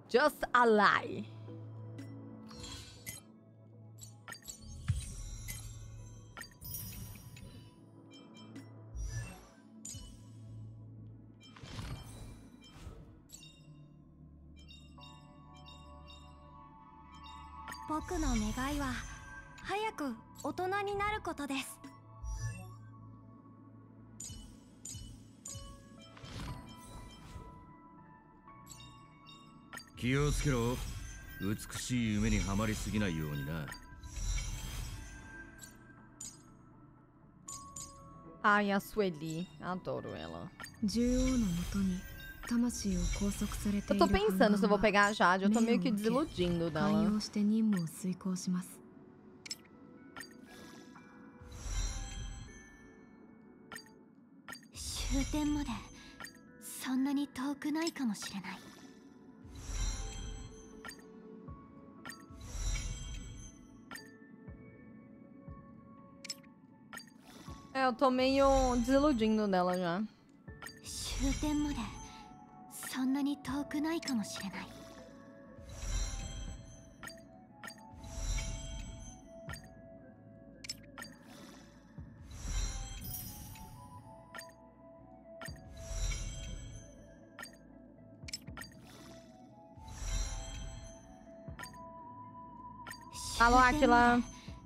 Just a lie. Boku no negai wa hayaku otona ni naru koto desu. 気をつけろ。美しい夢にはまりすぎないようにな。 Ai, a Sueli. Adoro ela. Eu tô pensando se eu vou pegar a Jade. Eu tô meio que desiludindo dela. É, eu tô meio desiludindo dela já. Alô, Aquila.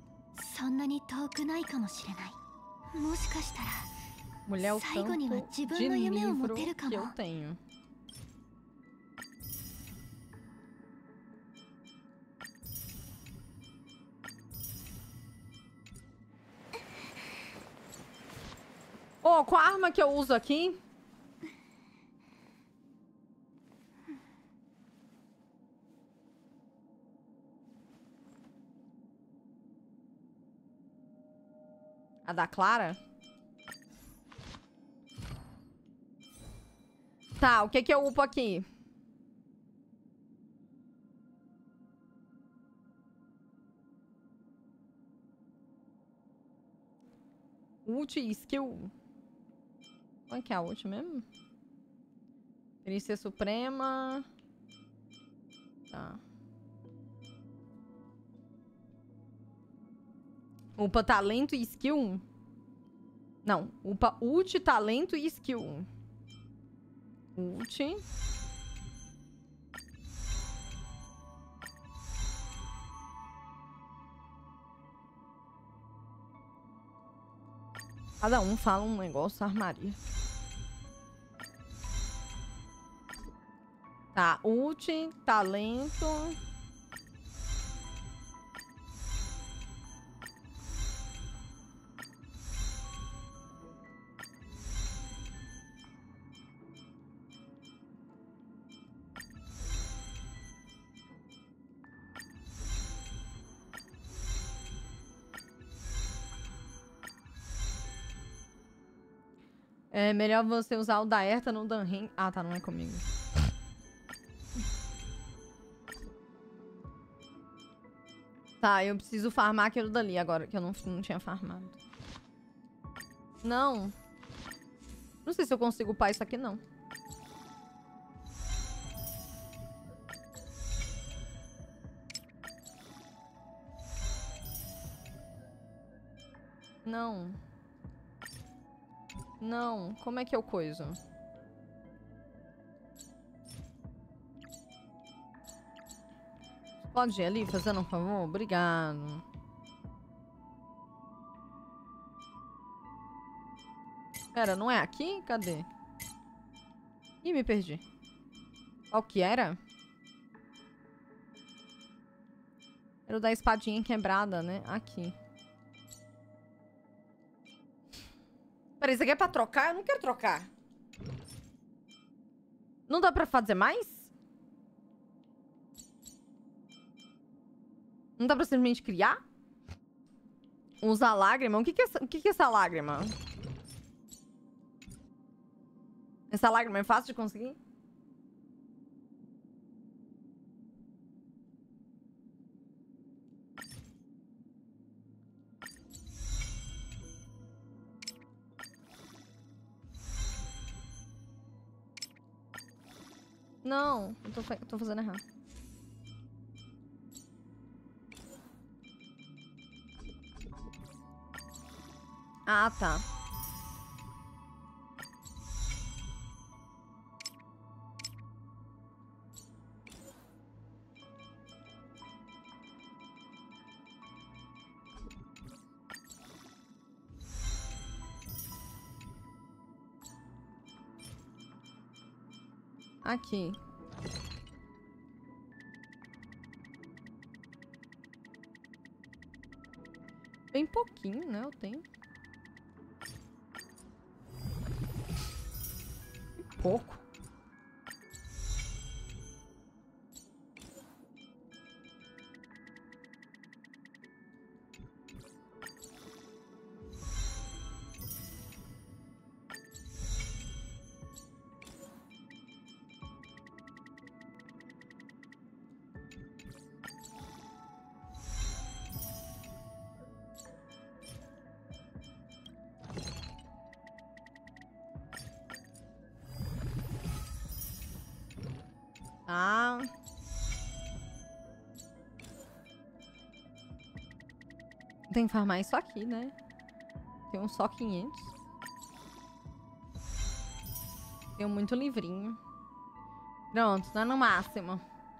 Mulher, o tanto de livro que eu tenho. Oh, qual a arma que eu uso aqui? A da Clara? Tá, o que que eu upo aqui? Ult e skill. Qual que é a ult mesmo? Perícia Suprema. Tá. Upa talento e skill? Não, upa ult, talento e skill. Ult. Cada um fala um negócio, armaria. Tá, ult, talento. É melhor você usar o da Erta no Danrin. Ah, tá, não é comigo. Tá, eu preciso farmar aquilo dali agora, que eu não tinha farmado. Não. Não sei se eu consigo upar isso aqui, não. Não. Não. Como é que eu coiso? Pode ir ali, fazendo um favor? Obrigado. Pera, não é aqui? Cadê? Ih, me perdi. Qual que era? Era o da espadinha quebrada, né? Aqui. Peraí, isso aqui é pra trocar? Eu não quero trocar. Não dá pra fazer mais? Não dá pra simplesmente criar? Usar lágrima? O que que é essa lágrima? Essa lágrima é fácil de conseguir? Não, eu tô fazendo errado. Ah, tá. Aqui. Bem pouquinho, né? Eu tenho. Pouco. Ah. Tem que farmar isso aqui, né? Tem um só 500. Tenho muito livrinho. Pronto, tá no máximo.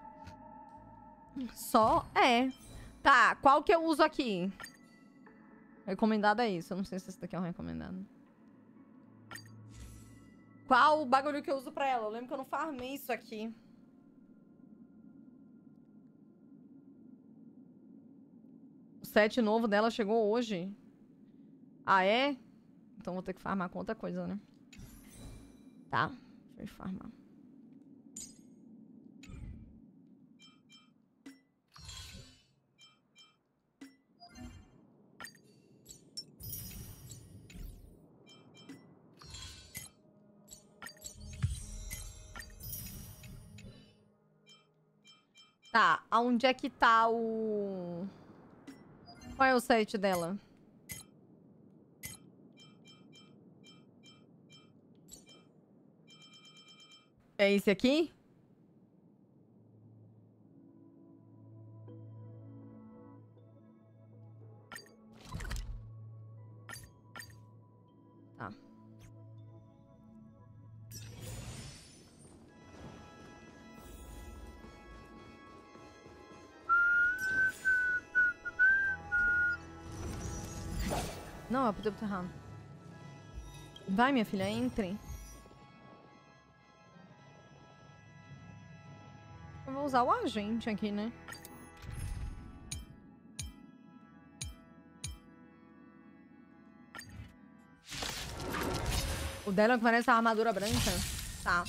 Só é. Tá, qual que eu uso aqui? Recomendado é isso. Eu não sei se esse daqui é um recomendado. Qual o bagulho que eu uso pra ela? Eu lembro que eu não farmei isso aqui. O set novo dela chegou hoje. Ah, é? Então vou ter que farmar com outra coisa, né? Tá, deixa eu farmar. Tá, aonde é que tá o... Qual é o set dela? É esse aqui? Tá. Não, eu podia errado. Vai, minha filha, entre. Eu vou usar o agente aqui, né? O dela que parece a armadura branca. Tá.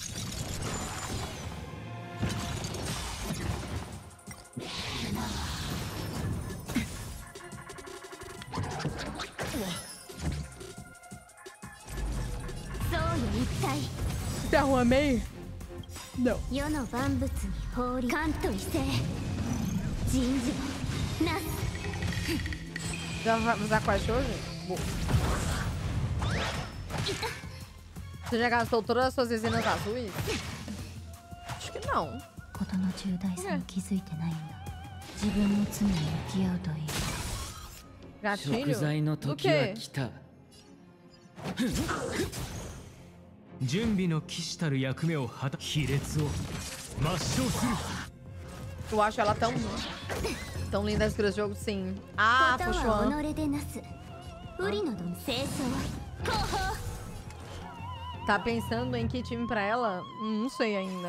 Você arrumei? Não. Já vai usar quase hoje? Boa. Você já gastou todas as suas resinas azuis? Acho que não. Gatilho? Do quê? 準備の騎士たる役目を果た卑劣を抹消する Eu acho ela tão linda esse jogo, sim. Ah, Fuxuan. Tá pensando em que time pra ela? Não sei ainda.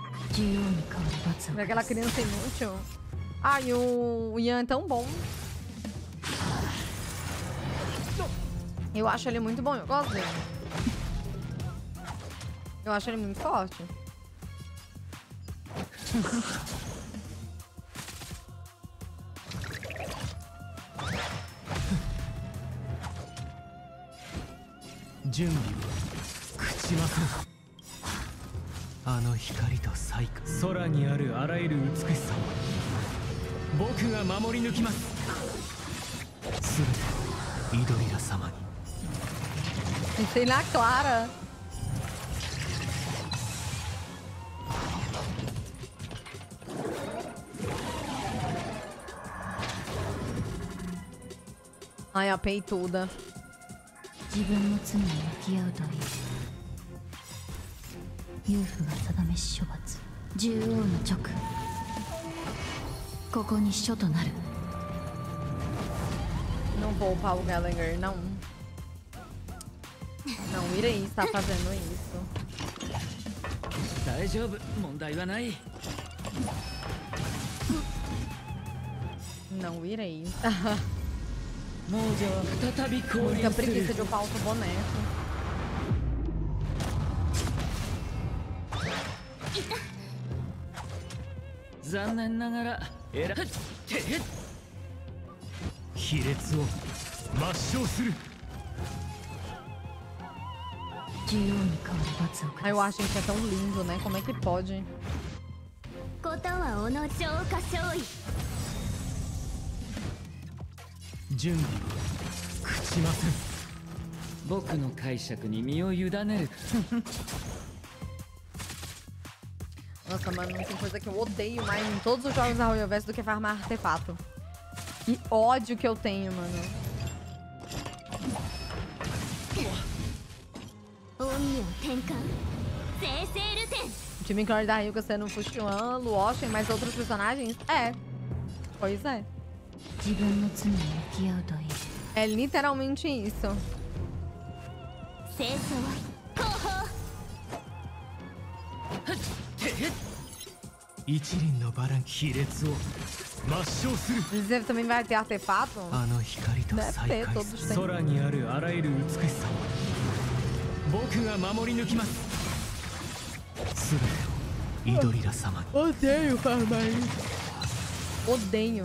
Pra aquela criança inútil. Ah, e o Ian é tão bom. Eu acho ele muito bom, eu gosto dele. Eu acho ele muito forte. Sei na Clara. Ai, a peituda. 自分の罪に向き合うといい。夫婦が定めし処罰、獣王の直。ここに書となる。 Não vou upar o Gallagher, não. Não irei estar fazendo isso. 大丈夫、問題はない。 Não irei. 亡者は再び降 Muita 臨す preguiça る。 de upar outro boneco. 残念ながらえらって卑劣を抹消する。 獣王に代わる罰を下 Ai, eu す。 acho que é tão lindo, né? Como é que pode? ことはおの超過勝利。 準備を朽ちません。 僕の解釈に身を委ねる。 Nossa, mano, não tem coisa que eu odeio mais em todos os jogos da Royal Verso do que farmar artefato. Que ódio que eu tenho, mano. 鬼を転換。生成ルテン。 O time Clone da Ryuga sendo Fuxian, Luoshin, mais outros personagens? É. Pois é. 自分の罪に向き合うといい。 É literalmente isso. 清掃後方。 一輪のバラン卑劣を抹消する。 Dizer também vai ter artefato? あの光と Deve 再 ter, 会 todos す têm. る。空にあるあらゆる美しさを僕が守り抜きます。すべてをイドリラ様に。 Odeio farmar isso. Odeio.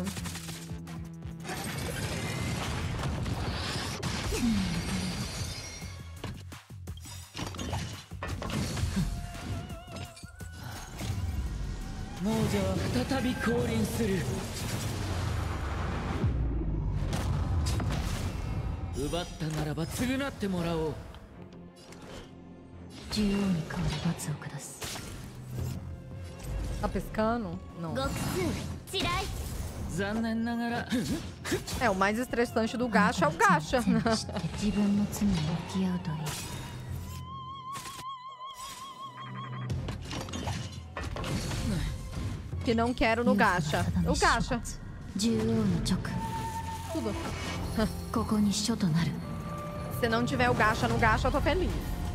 亡者は再び降臨する。奪ったならば償ってもらおう。 獣王に代わる罰を下す。 Tá pescando? Não. 極数地雷。 残念ながら É, o mais estressante do gacha é o gacha. 全部知って自分の罪に向き合うといい。 Que não quero no gacha. O gacha. 獣王の直。 Tudo. ここに書となる。 Se não tiver o gacha no gacha, eu tô feliz.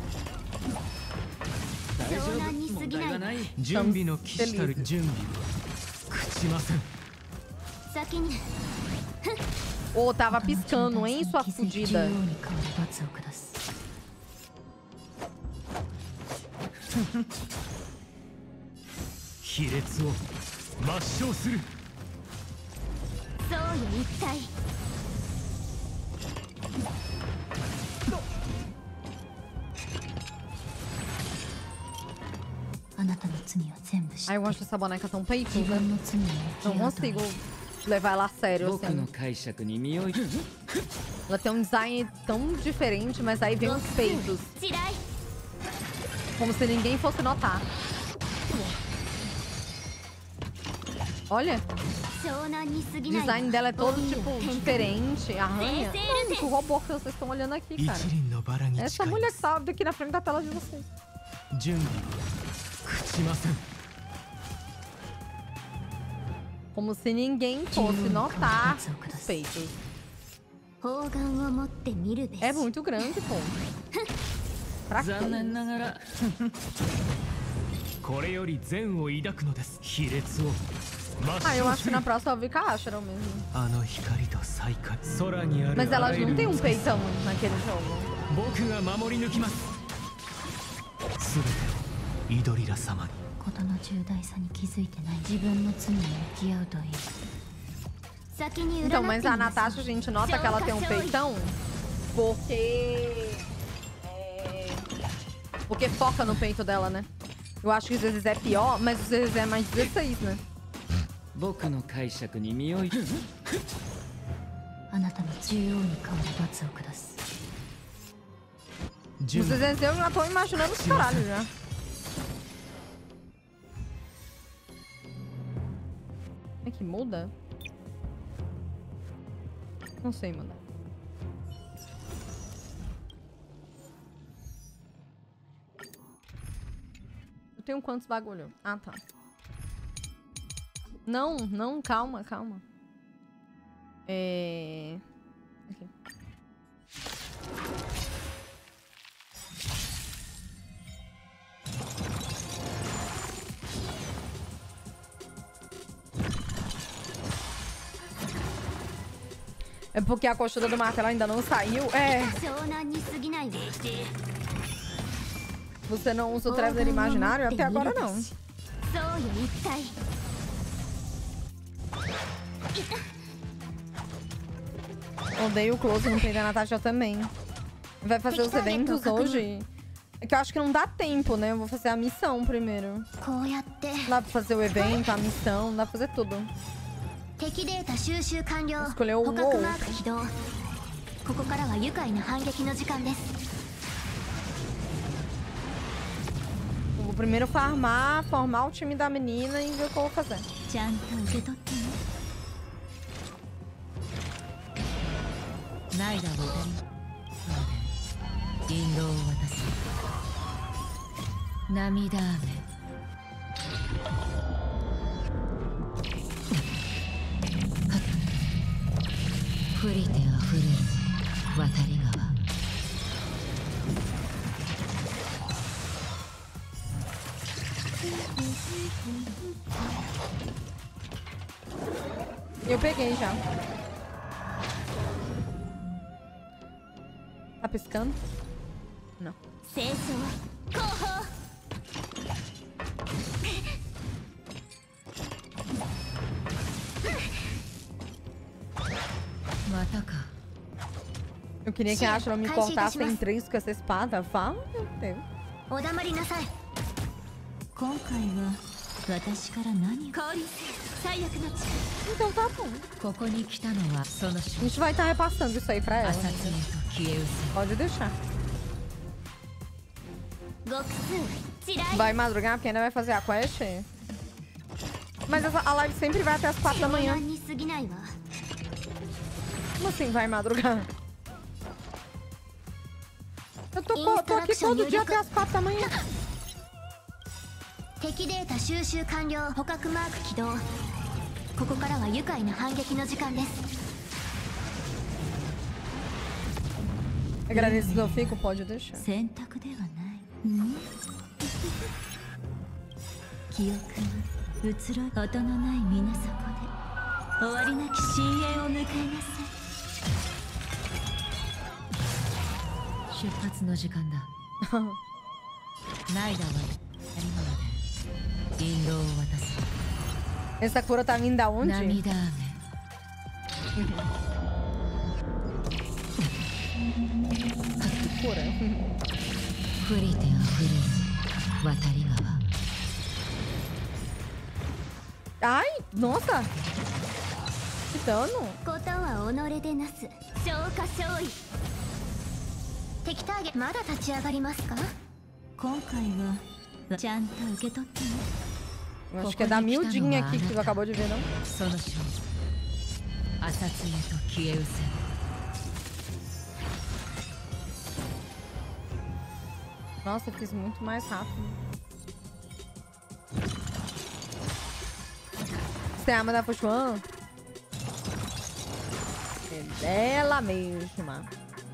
大丈夫、問題はない。 準備の騎士たる準備を朽ちません。 先に。 Ô, tava piscando, hein, sua 気づき fudida. 獣王に代わる罰を下す。 卑劣を抹消する。 そうよ一体。あなたの罪は全部知って Ai, eu acho essa boneca tão 自 peituda. 分の罪に向 Não き合うといい。 consigo levar ela a sério, 僕の assim. 解釈に身を委ねる。 Ela tem um design tão diferente, mas aí vem os peitos. 地雷。 Como se ninguém fosse notar. Olha, 湘南に過ぎ o ない。 design dela é todo, 鬼を tipo, 転換 diferente. Arranha. O robô que vocês estão olhando aqui, 一 cara. 輪のバラに Essa 誓いま mulher que す。 tá aqui na frente da tela de vocês. 準備を朽ちません。 Como se ninguém fosse notar os peitos. 砲丸を持って見るべし。 É muito grande, pô. Pra 残念 quê? ながらこれより善を抱くのです。卑劣を抹 Ah, eu 消 acho す que る na。próxima eu vi com a Ashram mesmo. あの光と再会。空にある Mas あら elas ゆ não る têm 美 um しさ peitão naquele jogo. 僕が守り抜きます。すべてをイドリラ様に。 事の重大さに気づいてない自分の罪に向き合うといい。先に Então, 占っ mas て a みましょう。 Natasha, a gente nota que ela tem um peitão porque... Porque foca no peito dela, né? Eu acho que o Zezé é pior, mas o Zezé é mais 16, né? 僕の解釈に身を委ねる。 あなたの獣王に代わる罰を下す。 O 準備 Zezé eu já tô imaginando os caralho já. É que muda? Não sei, mano. Eu tenho quantos bagulho? Ah, tá. Não, não, calma, calma. Aqui. É porque a costura do martelo ainda não saiu. É. Você não usa o Traveler Imaginário? Até agora não. Odeio o close no peito da Natasha também. Vai fazer os eventos hoje? É que eu acho que não dá tempo, né? Eu vou fazer a missão primeiro. Dá pra fazer o evento, a missão, dá pra fazer tudo. Escolheu o WoW. Vou primeiro farmar, formar o time da menina e ver o que eu vou fazer. Eu peguei já. Tá piscando? Não. Eu queria que a Ashla me cortasse em 3 com essa espada. Fala, meu Deus. Então tá bom. A gente vai estar repassando isso aí pra ela. Pode deixar. Vai madrugar porque ainda vai fazer a quest? Mas a live sempre vai até as 4 da manhã. Como assim vai madrugar? Eu tô aqui todo dia até as 4 da manhã. Agradeço que eu fico, pode deixar. Essa cura tá vindo da onde? Cura. Ai, nossa! Que dano! Eu acho que é da miudinha aqui que tu acabou de ver, não? Nossa, eu fiz muito mais rápido. Você é a arma da Fuxuan? É dela mesma.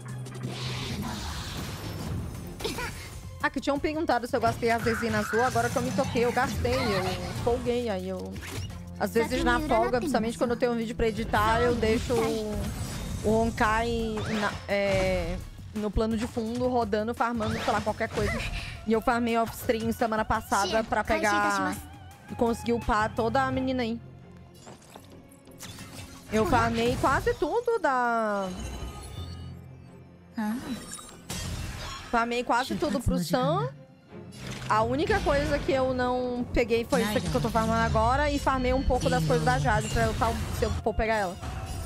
Ah, que tinham perguntado se eu gastei as resinas azul, agora que eu me toquei, eu gastei, eu folguei, aí eu... Às vezes na folga, principalmente quando eu tenho um vídeo pra editar, eu deixo o Honkai no plano de fundo, rodando, farmando, sei lá, qualquer coisa. E eu farmei off-stream semana passada pra pegar e conseguir upar toda a menina aí. Eu farmei quase tudo da... Farmei quase tudo pro Sam. A única coisa que eu não peguei foi isso aqui que eu tô farmando agora. E farmei um pouco das coisas da Jade pra eu se eu for pegar ela.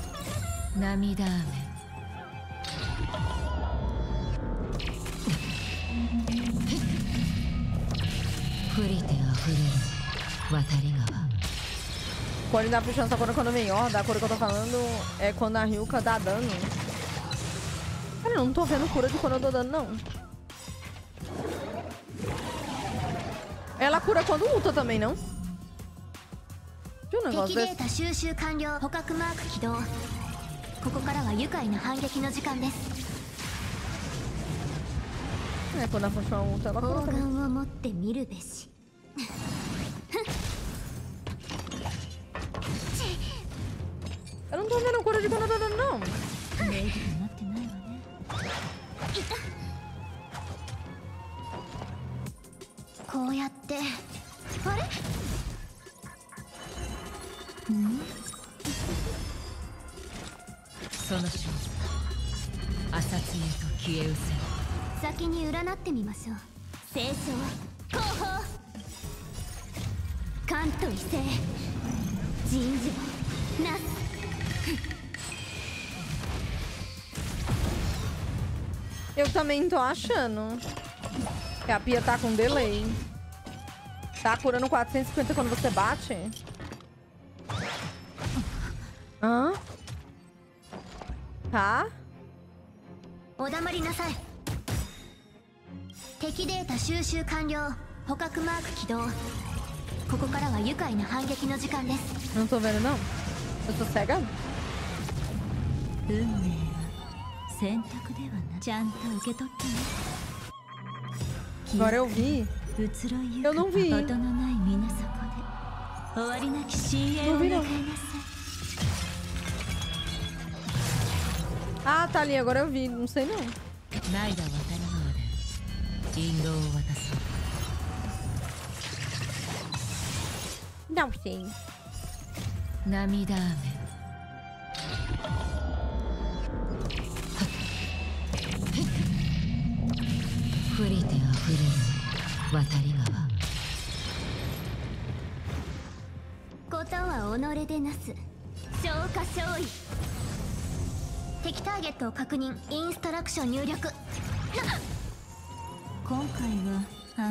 Quando dá puxando essa cor quando vem horda, a cor que eu tô falando é quando a Ryuka dá dano. Cara, eu não tô vendo cura de quando eu dou dano, não. Ela cura quando luta também, não? Tinha um 敵 negócio デー desse. タ収集完了。捕獲マーク起動。ここからは愉快な反撃の時間です。 É, quando ela for chamar uma luta, ela cura 砲 também. 丸を持って見るべし。 Eu não tô vendo cura de quando eu tô dando, não. メイドになってないわね。こうやって。あれ？ その瞬間浅津へと消え失せ先に占ってみましょう。清少後方関東異性人事なす。 Eu também tô achando que a Pia tá com delay. Tá curando 450 quando você bate? Hã? Tá? お黙りなさい。敵データ収集完了。捕獲マーク起動。ここからは愉快な反撃の時間です。 Não tô vendo, não. Eu tô cega? 運命は選択ではな。ちゃんと受け取ってね。 Agora eu vi. 移ろいゆ Eu く não vi. 音のない水底で終わりなき深淵を迎えなさい。 Ah, tá ali. Agora eu vi. Não sei, não. ないだ渡る側で引導を渡す Não sei. 涙雨降りてあふれる渡り川ことは己でなす。消化勝利。敵ターゲットを確認。インストラクション入力。今回は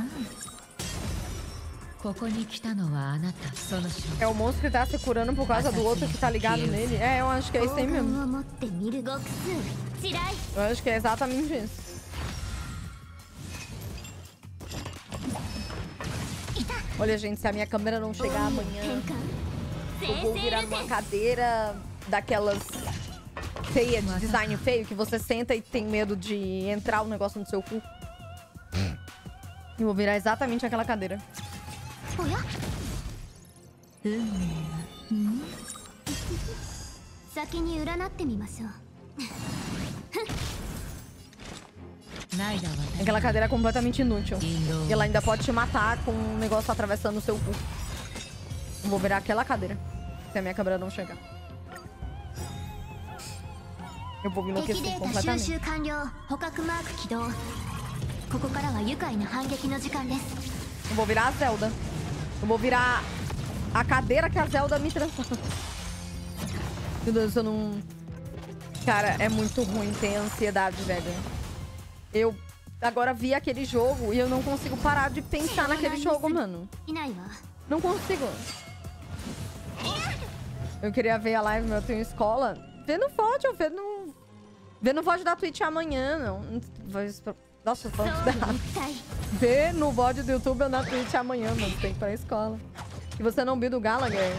ここに来たのはあなたその瞬 É o monstro que tá se curando por causa do outro que tá ligado nele. É, eu acho que é isso aí 砲 mesmo. 丸を持って見る極数地雷。 Eu acho que é exatamente isso. Olha, gente, se a minha câmera não chegar amanhã, 変換 eu vou virar numa cadeira daquelas feias, de design feio, que você senta e tem medo de entrar o negócio no seu cu. Eu vou virar exatamente aquela cadeira. おや運命は先に占ってみましょう。 ないだ渡る Aquela cadeira é completamente inútil. 引導 E ela ainda pode te matar com um negócio atravessando o seu cu. Eu vou virar aquela cadeira. Se a minha câmera não chegar. Eu vou me 敵 enlouquecer データ収 completamente. 集完了。捕獲マーク起動。ここからは愉快な反撃の時間です。 Eu vou virar a Zelda. Eu vou virar a cadeira que a Zelda me transforma. Meu Deus, eu não... Cara, é muito ruim ter ansiedade, velho. Eu agora vi aquele jogo e eu não consigo parar de pensar naquele jogo, mano. いないわ。 Não consigo. Eu queria ver a live, mas eu tenho escola. Vê no VOD, eu vê no VOD da Twitch amanhã, não. Nossa, eu tô falando tudo errado. 肉体 Vê no VOD do YouTube ou na Twitch amanhã, mano. Você tem que ir pra escola. E você não viu do Gallagher?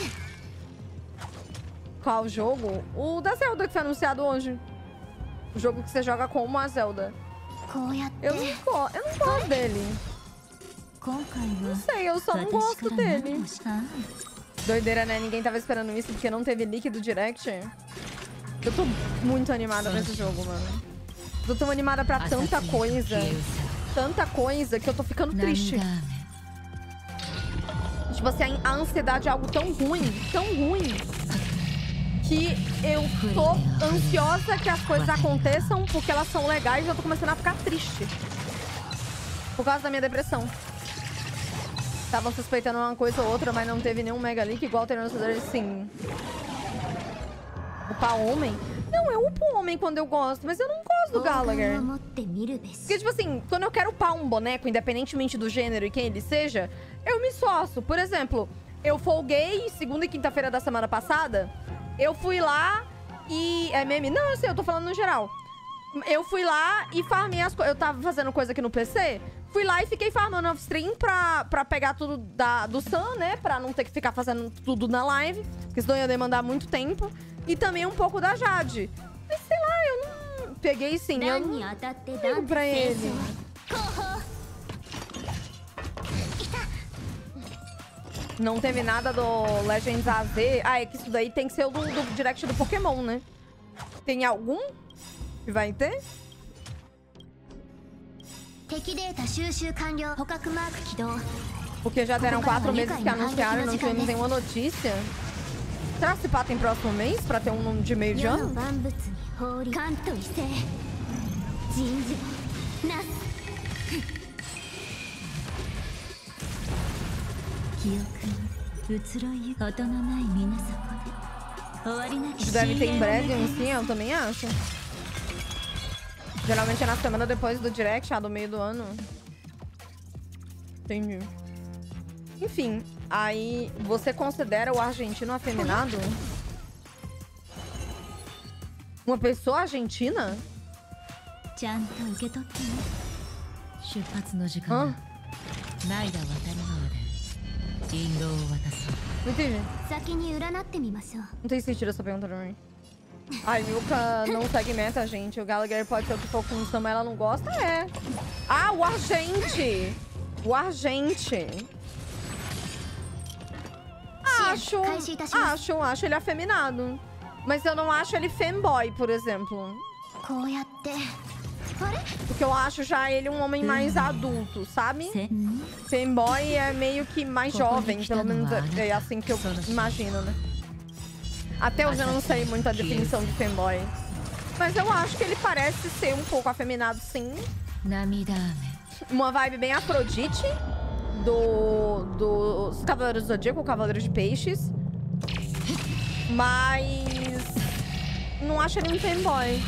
Qual jogo? O da Zelda que foi anunciado hoje. O jogo que você joga como a Zelda. こうやって Eu não gosto dele. 今回 Não は sei, eu só não 私 gosto から何 dele. をした？ Doideira, né? Ninguém tava esperando isso porque não teve leak do Direct. Eu tô muito animada nesse jogo, mano. Eu tô animada pra tanta coisa. Tanta coisa que eu tô ficando triste. 涙雨 Tipo assim, a ansiedade é algo tão ruim, que eu tô ansiosa que as coisas aconteçam porque elas são legais e eu tô começando a ficar triste. Por causa da minha depressão. Estavam suspeitando uma coisa ou outra, mas não teve nenhum mega leak igual tem no assim. Upar homem? Não, eu upo homem quando eu gosto, mas eu não gosto do 砲 Gallagher. 丸を持って見るべし。 Porque, tipo assim, quando eu quero upar um boneco, independentemente do gênero e quem ele seja, eu me esforço. Por exemplo, eu folguei segunda e quinta-feira da semana passada. Eu fui lá e... É meme? Não, eu sei, eu tô falando no geral. Eu fui lá e farmei as coisas. Eu tava fazendo coisa aqui no PC. Fui lá e fiquei farmando off-stream pra pegar tudo do Sam, né? Pra não ter que ficar fazendo tudo na live. Porque senão ia demandar muito tempo. E também um pouco da Jade. Mas sei lá, eu não... Peguei sim, eu não ligo pra ele. Não teve nada do Legends AZ. Ah, é que isso daí tem que ser o do direct do Pokémon, né? Tem algum que vai ter? Porque já deram 4 meses que anunciaram e não tivemos nenhuma notícia. Será que se pá tem próximo mês pra ter um nome de meio de ano? Deve ter em breve um sim, eu também acho. Geralmente é na semana depois do direct, do meio do ano. Entendi. Enfim, aí você considera o argentino afeminado? Uma pessoa argentina? Hã? Não entendi. Não tem sentido essa pergunta pra mim. Ai, Milka não segue meta, gente. O Gallagher pode ser o que for com o Sam, ela não gosta? É. Ah, o Argente. O Argente. Acho ele afeminado. Mas eu não acho ele femboy, por exemplo. Porque eu acho já ele um homem mais adulto, sabe? Femboy é meio que mais jovem, pelo menos é assim que eu imagino, né? Até hoje eu não sei muito a definição de femboy. Mas eu acho que ele parece ser um pouco afeminado, sim. Uma vibe bem Afrodite dos Cavaleiros do Zodíaco, Cavaleiros de Peixes. Mas não acho ele um femboy.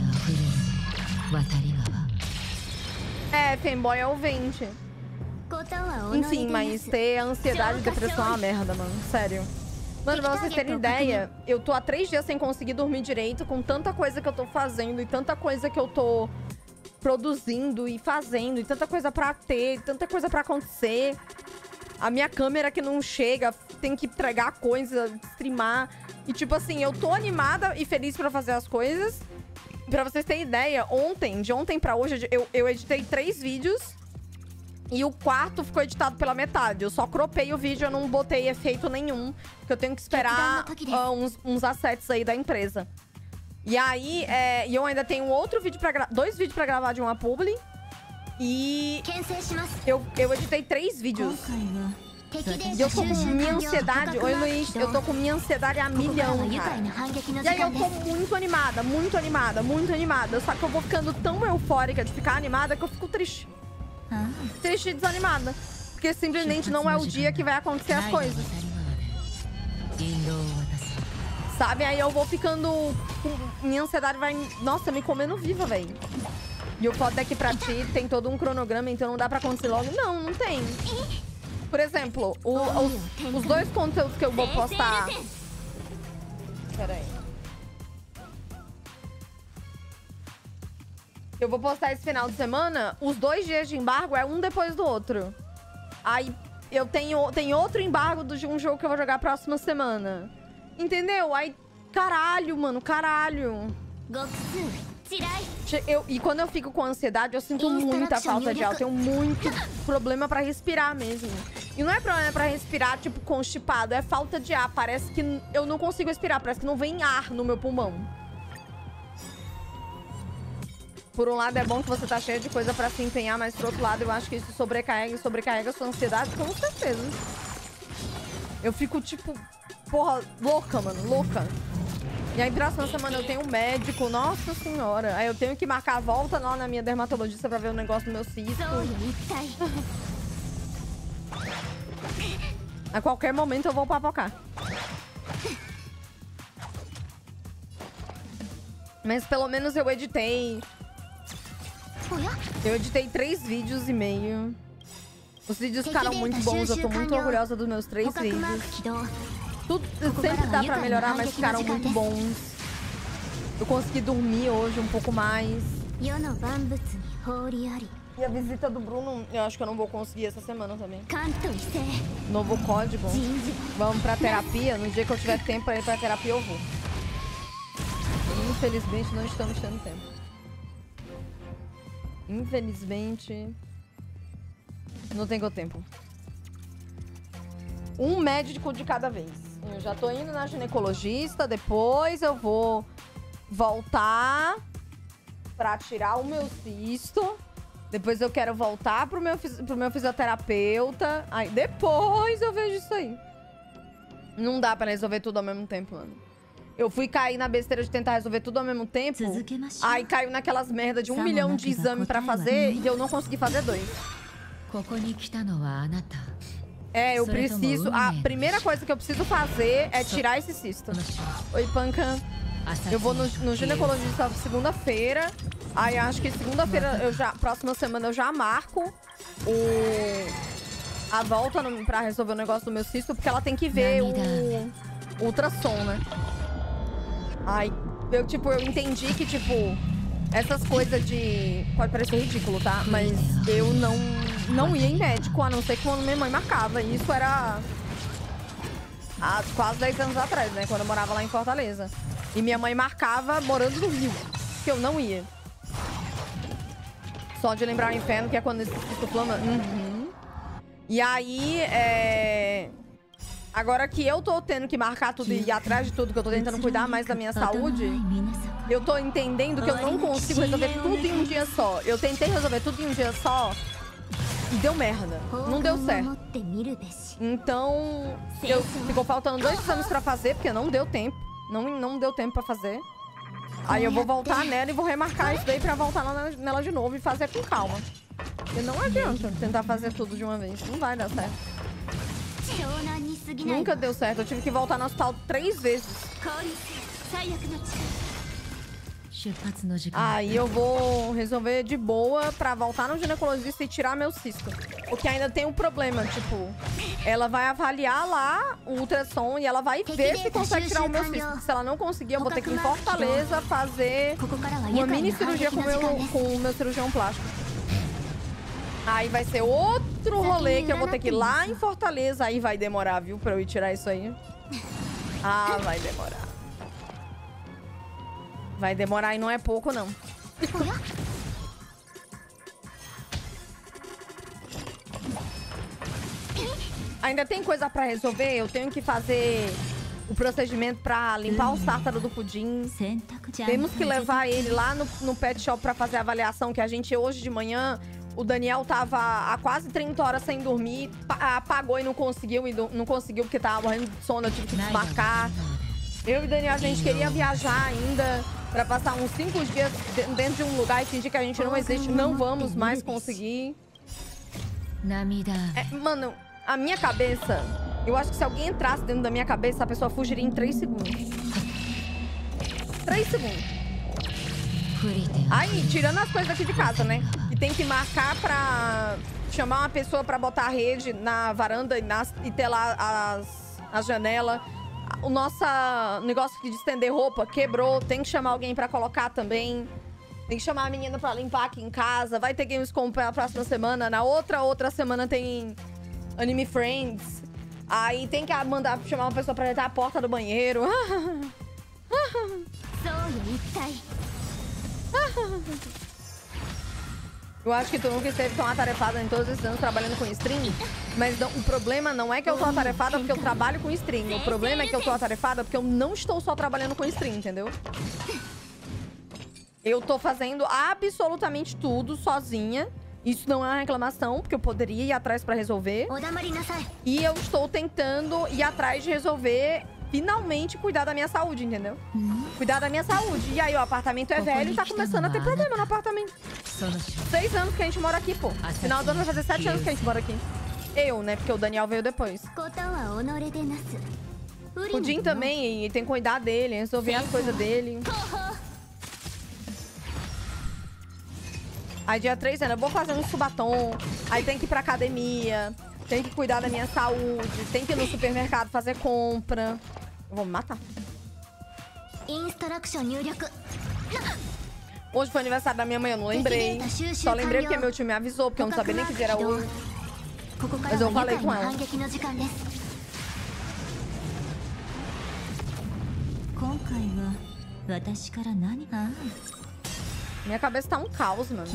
É, femboy é o Vente. Enfim, mas ter ansiedade e depressão é uma merda, mano. Sério. Mano, pra vocês terem ideia, eu tô há 3 dias sem conseguir dormir direito, com tanta coisa que eu tô fazendo e tanta coisa que eu tô produzindo e fazendo, e tanta coisa pra ter, tanta coisa pra acontecer. A minha câmera que não chega, tem que entregar coisa, streamar. E tipo assim, eu tô animada e feliz pra fazer as coisas. Pra vocês terem ideia, de ontem pra hoje, eu editei 3 vídeos. E o quarto ficou editado pela metade. Eu só cropei o vídeo, eu não botei efeito nenhum. Porque eu tenho que esperar uns assets aí da empresa. E aí, eu ainda tenho outro vídeo pra gravar. 2 vídeos pra gravar de uma publi. E eu editei 3 vídeos. E eu tô com minha ansiedade. Oi, Luiz. Eu tô com minha ansiedade a milhão, cara. E aí eu tô muito animada, muito animada, muito animada. Só que eu vou ficando tão eufórica de ficar animada que eu fico triste. Triste e desanimada. Porque simplesmente não é o dia que vai acontecer as coisas. Sabe? Aí eu vou ficando... Minha ansiedade vai... Nossa, me comendo viva, velho. E o foda é que pra ti tem todo um cronograma, então não dá pra acontecer logo. Não, não tem. Por exemplo, os 2 conteúdos que eu vou postar... Pera aí. Eu vou postar esse final de semana, os 2 dias de embargo é um depois do outro. Aí eu tenho outro embargo de um jogo que eu vou jogar próxima semana. Entendeu? Aí, caralho, mano, caralho. E quando eu fico com ansiedade, eu sinto muita falta de ar. Eu tenho muito problema pra respirar mesmo. E não é problema pra respirar, tipo, constipado. É falta de ar. Parece que eu não consigo respirar. Parece que não vem ar no meu pulmão. Por um lado, é bom que você tá cheio de coisa pra se empenhar, mas por outro lado, eu acho que isso sobrecarrega a sua ansiedade, com certeza. Eu fico, tipo, porra, louca, mano, louca. E aí, próxima semana eu tenho um médico, nossa senhora. Aí eu tenho que marcar a volta lá na minha dermatologista pra ver o negócio do meu cisto. A qualquer momento eu vou papocar. Mas pelo menos eu editei... Eu editei 3 vídeos e meio. Os vídeos ficaram muito bons, eu tô muito orgulhosa dos meus 3 vídeos. Tudo sempre dá pra melhorar, mas ficaram muito bons. Eu consegui dormir hoje um pouco mais. E a visita do Bruno, eu acho que eu não vou conseguir essa semana também. 関東異性 Novo código. 人事 Vamos pra terapia. No dia que eu tiver tempo pra ir pra terapia, eu vou. Infelizmente, não estamos tendo tempo. Infelizmente, não tenho tempo. Um médico de cada vez. Eu já tô indo na ginecologista, depois eu vou voltar pra tirar o meu cisto. Depois eu quero voltar pro meu fisioterapeuta. Aí depois eu vejo isso aí. Não dá pra resolver tudo ao mesmo tempo, mano. Eu fui cair na besteira de tentar resolver tudo ao mesmo tempo. Aí caiu naquelas merda de 1 milhão de exames pra fazer e eu não consegui fazer 2. ここに来たのはあなた É, eu preciso... A primeira coisa que eu preciso fazer é tirar esse cisto. Oi, Panca. Eu vou no ginecologista segunda-feira. Aí acho que segunda-feira, próxima semana eu já marco a volta pra resolver o negócio do meu cisto, porque ela tem que ver o ultrassom, né? Aí, eu entendi que, essas coisas de... Pode parecer ridículo, tá? Mas eu não ia em médico, a não ser quando minha mãe marcava. E isso era há quase 10 anos atrás, né? Quando eu morava lá em Fortaleza. E minha mãe marcava morando no Rio, que eu não ia. Só de lembrar o inferno, que é quando esse cisto flama. E aí, agora que eu tô tendo que marcar tudo e ir atrás de tudo, que eu tô tentando cuidar mais da minha saúde, eu tô entendendo que eu não consigo resolver tudo em um dia só. Eu tentei resolver tudo em um dia só e deu merda. Não deu certo. Então, ficou faltando 2 exames pra fazer, porque não deu tempo. Não deu tempo pra fazer. Aí eu vou voltar nela e vou remarcar isso daí pra voltar nela de novo e fazer com calma. Porque não adianta tentar fazer tudo de uma vez. Não vai dar certo. Nunca deu certo. Eu tive que voltar no hospital 3 vezes. Aí eu vou resolver de boa pra voltar no ginecologista e tirar meu cisto. Porque ainda tem um problema, ela vai avaliar lá o ultrassom e ela vai ver se consegue tirar o meu cisto. Se ela não conseguir, eu vou ter que ir em Fortaleza fazer uma mini cirurgia com o meu cirurgião plástico. Aí vai ser outro rolê que eu vou ter que ir lá em Fortaleza. Aí vai demorar, viu, pra eu ir tirar isso aí. Ah, vai demorar. Vai demorar e não é pouco, não. Ainda tem coisa pra resolver. Eu tenho que fazer o procedimento pra limpar os tártaros do pudim. Temos que levar ele lá no pet shop pra fazer a avaliação, que a gente hoje de manhã... O Daniel tava há quase 30 horas sem dormir, apagou e não conseguiu porque tava morrendo de sono, eu tive que desmarcar. Eu e o Daniel, a gente queria viajar ainda pra passar uns 5 dias dentro de um lugar e fingir que a gente não existe. Não vamos mais conseguir. Mano, a minha cabeça... Eu acho que se alguém entrasse dentro da minha cabeça, a pessoa fugiria em 3 segundos. 3 segundos. Aí, tirando as coisas aqui de casa, né? E tem que marcar pra chamar uma pessoa pra botar a rede na varanda e ter lá as janelas. O nosso negócio de estender roupa quebrou. Tem que chamar alguém pra colocar também. Tem que chamar a menina pra limpar aqui em casa. Vai ter Gamescom pra próxima semana. Na outra semana tem Anime Friends. Aí tem que chamar uma pessoa pra ajeitar a porta do banheiro. Eu acho que tu nunca esteve tão atarefada em todos esses anos trabalhando com stream. Mas não, o problema não é que eu tô atarefada porque eu trabalho com stream. O problema é que eu tô atarefada porque eu não estou só trabalhando com stream, entendeu? Eu tô fazendo absolutamente tudo sozinha. Isso não é uma reclamação, porque eu poderia ir atrás pra resolver. E eu estou tentando ir atrás de resolver... Finalmente cuidar da minha saúde, entendeu? Cuidar da minha saúde. E aí, o apartamento é velho e tá começando a ter problema no apartamento. 6 anos que a gente mora aqui, pô. Final do ano vai fazer 7 anos que a gente mora aqui. Eu, né? Porque o Daniel veio depois. O Jin também, e tem que cuidar dele, resolver as coisas dele. Aí dia 3 anos, eu vou fazer um subatom. Aí tem que ir pra academia. Tem que cuidar da minha saúde. Tem que ir no supermercado fazer compra. Hoje foi aniversário da minha mãe, eu não lembrei. Só lembrei porque meu tio me avisou, porque eu não sabia nem que dia era hoje. Mas eu falei com ela. Minha cabeça tá um caos, mano.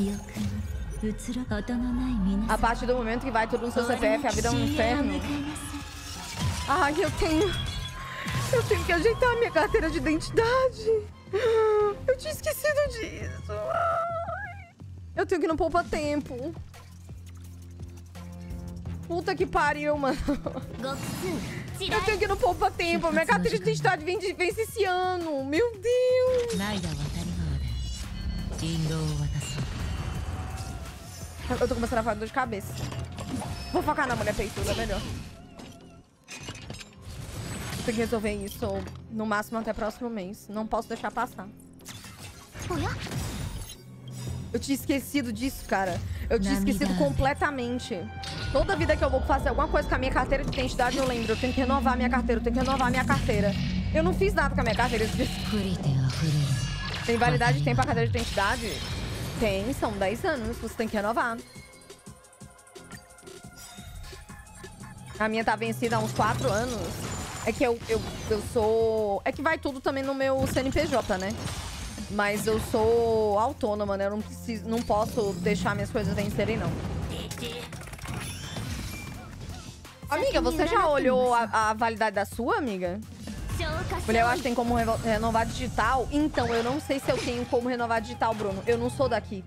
A partir do momento que vai tudo no seu CPF, a vida é um inferno. Ai, eu tenho que ajeitar a minha carteira de identidade. Eu tinha esquecido disso. Ai. Eu tenho que ir no Poupa Tempo. Puta que pariu, mano. Eu tenho que ir no Poupa Tempo. Minha carteira de identidade vence esse ano. Meu Deus. Eu tô começando a falar dor de cabeça. Vou focar na mulher peituda, é melhor. Tem que resolver isso no máximo até próximo mês. Não posso deixar passar. Eu tinha esquecido disso, cara. Eu tinha esquecido completamente. Toda vida que eu vou fazer alguma coisa com a minha carteira de identidade, eu lembro. Eu tenho que renovar a minha carteira, eu tenho que renovar a minha carteira. Eu não fiz nada com a minha carteira. Tem validade de tempo a carteira de identidade? Tem, são 10 anos. Você tem que renovar. A minha tá vencida há uns 4 anos. É que eu sou... É que vai tudo também no meu CNPJ, né? Mas eu sou autônoma, né? Eu não posso deixar minhas coisas vencerem, não. Amiga, você já olhou a validade da sua, amiga? Mulher, eu acho que tem como renovar digital. Então, eu não sei se eu tenho como renovar digital, Bruno. Eu não sou daqui.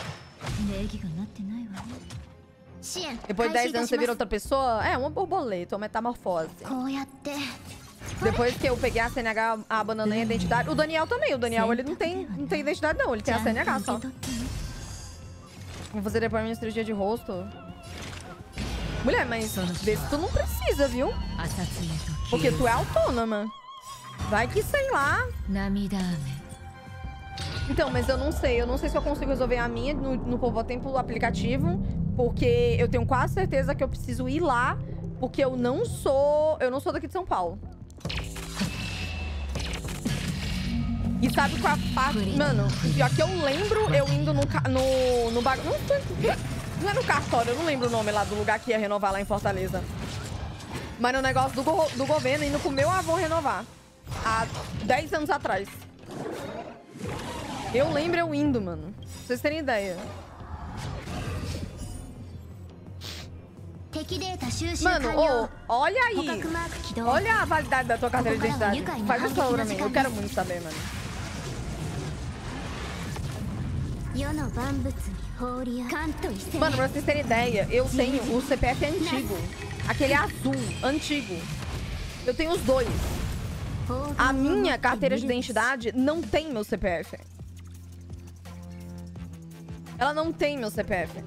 Depois de 10 anos você vira outra pessoa? É, uma borboleta, uma metamorfose. Depois que eu peguei a CNH, abandonei a identidade. O Daniel também. O Daniel, ele não tem identidade, não. Ele tem a CNH só. Vou fazer depois a minha cirurgia de rosto. Mulher, mas vê se tu não precisa, viu? Porque tu é autônoma. Vai que, sei lá. Então, mas eu não sei. Eu não sei se eu consigo resolver a minha no Poupa Tempo aplicativo. Porque eu tenho quase certeza que eu preciso ir lá. Porque eu não sou daqui de São Paulo. E sabe qual a parte... Mano, pior que eu lembro eu indo no bagulho... Não é no cartório, eu não lembro o nome lá do lugar que ia renovar lá em Fortaleza. Mas no negócio do governo, indo com meu avô renovar. Há 10 anos atrás. Eu lembro eu indo, mano. Pra vocês terem ideia. Mano, olha aí. Olha a validade da tua carteira de identidade. Faz isso pra mim. Eu quero muito saber, mano. Mano, pra vocês terem ideia, eu tenho o CPF antigo. Aquele azul, antigo. Eu tenho os dois. A minha carteira de identidade não tem meu CPF. Ela não tem meu CPF.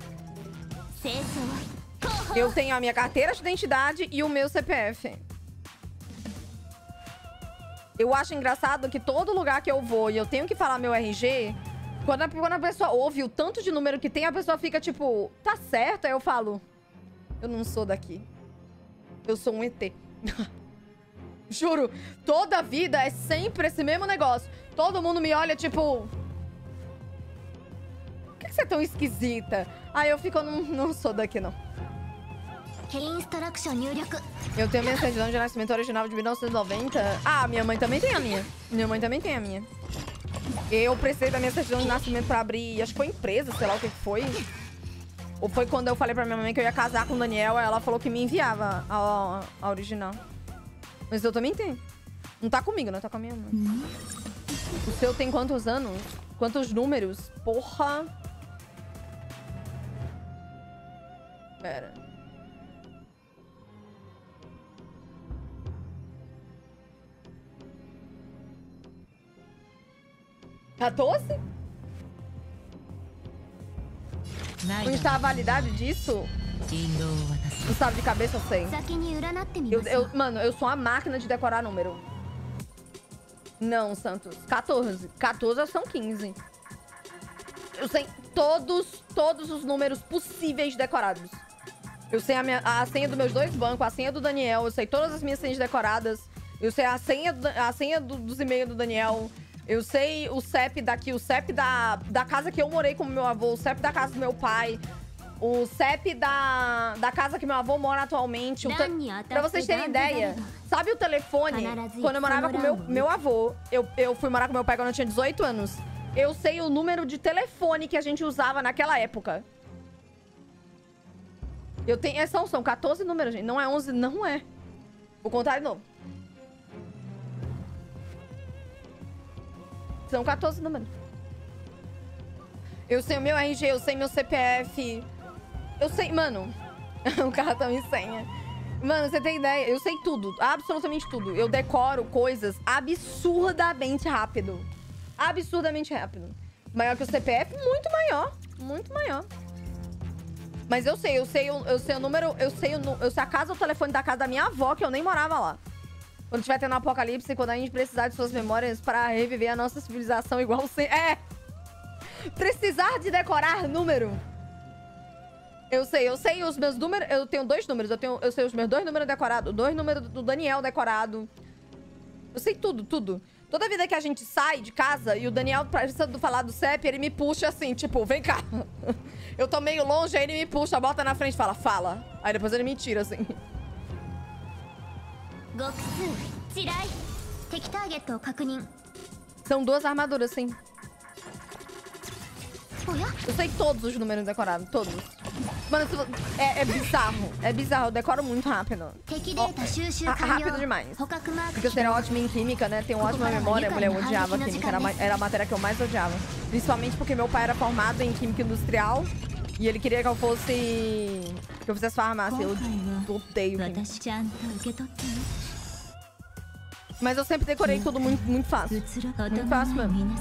Eu tenho a minha carteira de identidade e o meu CPF. Eu acho engraçado que todo lugar que eu vou e eu tenho que falar meu RG, quando a pessoa ouve o tanto de número que tem, a pessoa fica tipo, tá certo? Aí eu falo, eu não sou daqui. Eu sou um ET. Juro, toda vida é sempre esse mesmo negócio. Todo mundo me olha tipo... Por que você é tão esquisita? Aí eu fico, eu não sou daqui, não. Eu tenho minha certidão de nascimento original de 1990. Ah, minha mãe também tem a minha. Minha mãe também tem a minha. Eu precisei da minha certidão de nascimento pra abrir, acho que foi empresa, sei lá o que foi. Ou foi quando eu falei pra minha mãe que eu ia casar com o Daniel, aí ela falou que me enviava a original. Mas eu também tenho. Não tá comigo, não tá com a minha mãe. O seu tem quantos anos? Quantos números? Porra. Pera. (14? Onde está a validade disso? Não sabe de cabeça, eu sei. Mano, eu sou uma máquina de decorar número. Não, Santos. 14. 14 são 15. Eu sei todos os números possíveis decorados. Eu sei a senha dos meus 2 bancos, a senha do Daniel. Eu sei todas as minhas senhas decoradas. Eu sei a senha dos e-mails do Daniel. Eu sei o CEP daqui, o CEP da casa que eu morei com meu avô, o CEP da casa do meu pai, o CEP da casa que meu avô mora atualmente. Pra vocês terem ideia, sabe o telefone? Quando eu morava com meu avô, eu fui morar com meu pai quando eu tinha 18 anos. Eu sei o número de telefone que a gente usava naquela época. Eu tenho... São 14 números, gente. Não é 11, não é. Vou contar de novo. São 14 números. Eu sei o meu RG, eu sei meu CPF. Eu sei... Mano, o cara tá me senha. Mano, você tem ideia? Eu sei tudo. Absolutamente tudo. Eu decoro coisas absurdamente rápido. Absurdamente rápido. Maior que o CPF? Muito maior. Muito maior. Mas eu sei o número, eu sei a casa, o telefone da casa da minha avó, que eu nem morava lá. Quando tiver tendo um apocalipse, quando a gente precisar de suas memórias para reviver a nossa civilização igual você... Precisar de decorar número. Eu sei os meus números, eu tenho 2 números, eu sei os meus 2 números decorados, 2 números do Daniel decorado. Eu sei tudo, tudo. Toda vida que a gente sai de casa e o Daniel precisa falar do CEP, ele me puxa assim, tipo, vem cá. Eu tô meio longe, aí ele me puxa, bota na frente e fala. Aí depois ele me tira, assim. São 2 armaduras, sim. Eu sei todos os números decorados, todos. Mano, é bizarro. É bizarro, eu decoro muito rápido. Rápido demais. Porque eu seria ótima em química, né? Tenho ótima memória. Mulher, eu odiava química. Era a matéria que eu mais odiava. Principalmente porque meu pai era formado em química industrial. E ele queria que eu fosse... que eu fizesse farmácia. Eu odeio química. Mas eu sempre decorei tudo muito, muito fácil. Muito fácil mesmo.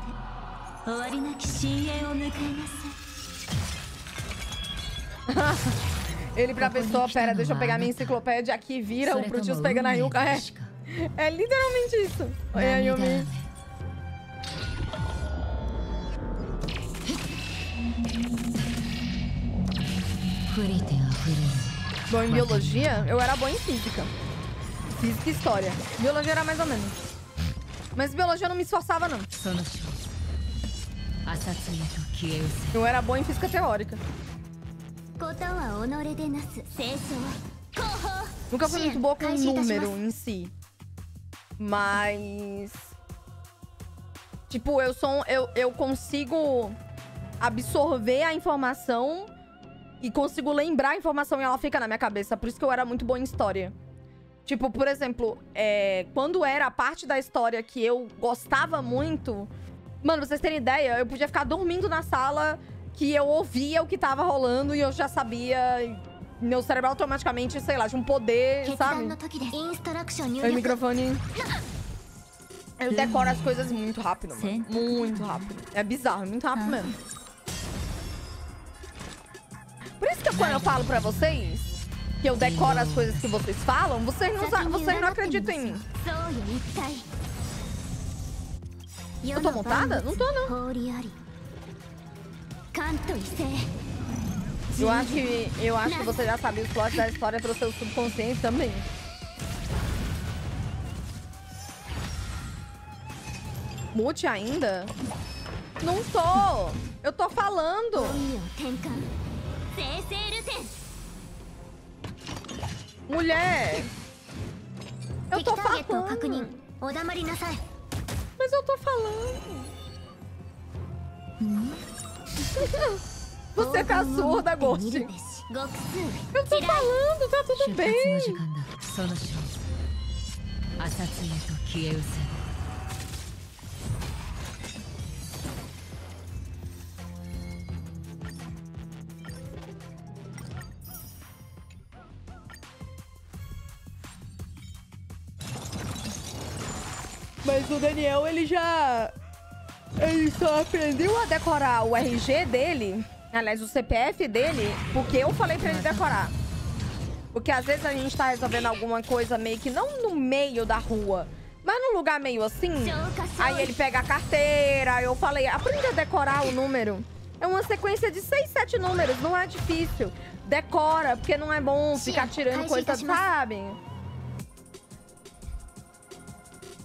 Ele pra pessoa, pera, deixa eu pegar minha enciclopédia aqui, vira o Brutus pegando a Yuka. É literalmente isso. É a Yumi. Bom, em biologia, eu era boa em física. Física e história. Biologia era mais ou menos. Mas biologia eu não me esforçava, não. Eu era boa em física teórica. Nunca fui muito boa com o número em si. Mas... tipo, eu consigo absorver a informação e consigo lembrar a informação e ela fica na minha cabeça. Por isso que eu era muito boa em história. Tipo, por exemplo, quando era a parte da história que eu gostava muito... Mano, pra vocês terem ideia, eu podia ficar dormindo na sala que eu ouvia o que tava rolando e eu já sabia. Meu cérebro automaticamente, sei lá, tinha um poder, sabe? O microfone... Eu decoro as coisas muito rápido, mano. Muito rápido. É bizarro, muito rápido mesmo. Por isso que quando eu falo pra vocês que eu decoro as coisas que vocês falam, vocês não acreditam em mim. Eu tô montada? Não tô, não. Eu acho que você já sabia os plots da história pro seu subconsciente também. Mute ainda? Não tô. Eu tô falando. Mulher. Eu tô falando. Mas eu tô falando. Você tá surda, Ghost. Eu tô falando, tá tudo bem. Mas o Daniel, ele só aprendeu a decorar o RG dele, aliás, o CPF dele, porque eu falei pra ele decorar. Porque às vezes a gente tá resolvendo alguma coisa meio que não no meio da rua, mas num lugar meio assim. Aí ele pega a carteira, eu falei, aprende a decorar o número. É uma sequência de 6, 7 números, não é difícil. Decora, porque não é bom ficar tirando coisa, sabe?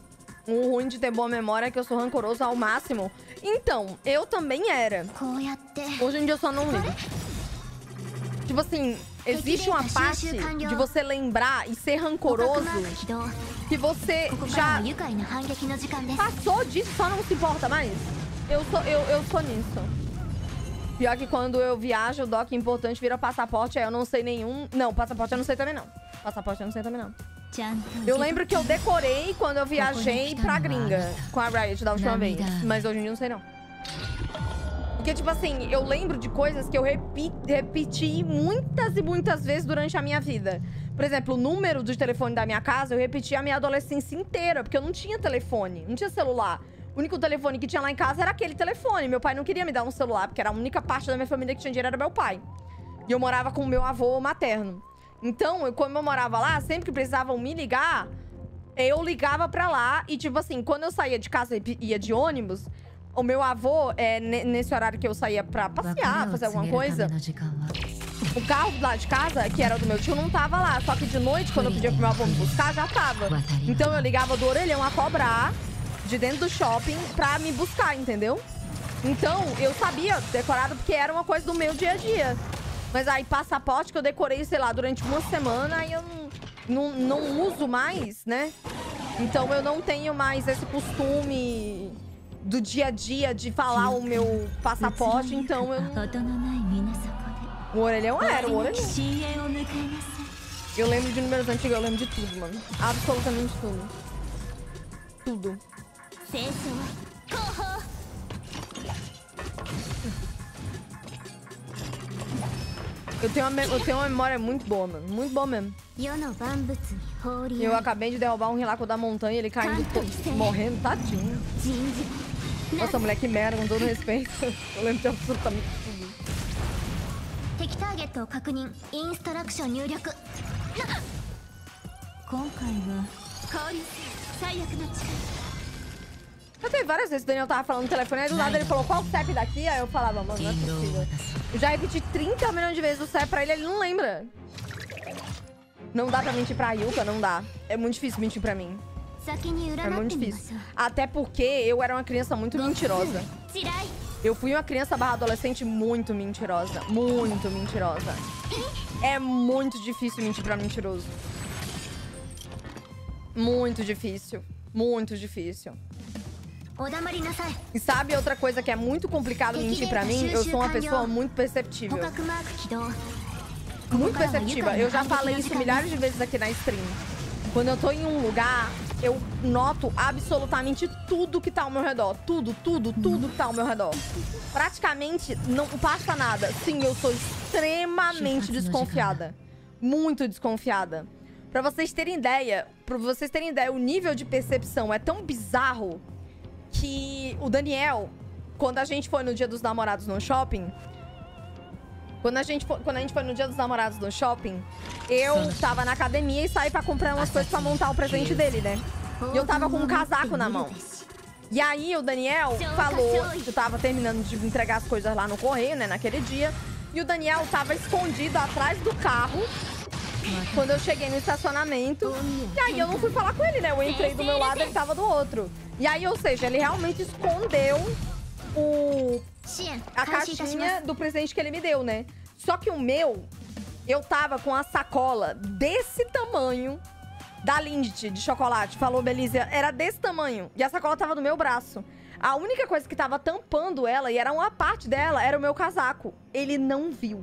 O ruim de ter boa memória é que eu sou rancoroso ao máximo. Então, eu também era. Hoje em dia eu só não ligo. Tipo assim, existe uma parte de você lembrar e ser rancoroso que você já passou disso, só não se importa mais. Eu sou nisso. Pior que quando eu viajo, o doc importante vira passaporte, aí eu não sei nenhum... Não, passaporte eu não sei também não. Passaporte eu não sei também não. Eu lembro que eu decorei quando eu viajei pra gringa com a Riot da última vez. Mas hoje em dia eu não sei não. Porque, tipo assim, eu lembro de coisas que eu repeti muitas e muitas vezes durante a minha vida. Por exemplo, o número do telefone da minha casa, eu repeti a minha adolescência inteira. Porque eu não tinha telefone, não tinha celular. O único telefone que tinha lá em casa era aquele telefone. Meu pai não queria me dar um celular, porque era a única parte da minha família que tinha dinheiro, era meu pai. E eu morava com o meu avô materno. Então, como eu morava lá, sempre que precisavam me ligar, eu ligava pra lá. E, tipo assim, quando eu saía de casa e ia de ônibus, o meu avô, nesse horário que eu saía pra passear, fazer alguma coisa, o carro lá de casa, que era do meu tio, não tava lá. Só que de noite, quando eu pedia pro meu avô me buscar, já tava. Então, eu ligava do orelhão a cobrar de dentro do shopping pra me buscar, entendeu? Então, eu sabia decorado porque era uma coisa do meu dia a dia. Mas aí, passaporte que eu decorei, sei lá, durante uma semana, aí eu não uso mais, né? Então, eu não tenho mais esse costume do dia a dia de falar o meu passaporte, então eu não... O orelhão era, o orelhão. Eu lembro de números antigos, eu lembro de tudo, mano. Absolutamente tudo. Tudo. Eu tenho uma memória muito boa, mano. Muito boa mesmo. Eu acabei de derrubar um Rilaco da montanha, ele caindo, morrendo, tadinho. Nossa, mulher, que merda, com todo respeito. Eu lembro de absolutamente tudo. Eu tenho várias vezes que o Daniel tava falando no telefone, aí do nada ele falou qual o CEP daqui, aí eu falava, mano, não é possível. Eu já repeti 30 milhões de vezes o CEP pra ele, ele não lembra. Não dá pra mentir pra Yuka, não dá. É muito difícil mentir pra mim. É muito difícil. Até porque eu era uma criança muito mentirosa. Eu fui uma criança barra adolescente muito mentirosa. Muito mentirosa. É muito difícil mentir pra mentiroso. Muito difícil. Muito difícil. E sabe outra coisa que é muito complicado mentir pra mim? Eu sou uma pessoa muito perceptível. Muito perceptiva. Eu já falei isso milhares de vezes aqui na stream. Quando eu tô em um lugar, eu noto absolutamente tudo que tá ao meu redor. Tudo que tá ao meu redor. Praticamente não passa nada. Sim, eu sou extremamente desconfiada. Muito desconfiada. Pra vocês terem ideia, o nível de percepção é tão bizarro que o Daniel, quando a gente foi no Dia dos Namorados no shopping, quando a gente foi no Dia dos Namorados no shopping, eu tava na academia e saí pra comprar umas coisas pra montar o presente dele, né? E eu tava com um casaco na mão. E aí o Daniel falou, eu tava terminando de entregar as coisas lá no correio, né, naquele dia, e o Daniel tava escondido atrás do carro quando eu cheguei no estacionamento. E aí eu não fui falar com ele, né? Eu entrei do meu lado, ele tava do outro. E aí, ou seja, ele realmente escondeu a caixinha do presente que ele me deu, né? Só que o meu, eu tava com a sacola desse tamanho da Lindt de chocolate. Falou, Belízia, era desse tamanho. E a sacola tava no meu braço. A única coisa que tava tampando ela, e era uma parte dela, era o meu casaco. Ele não viu.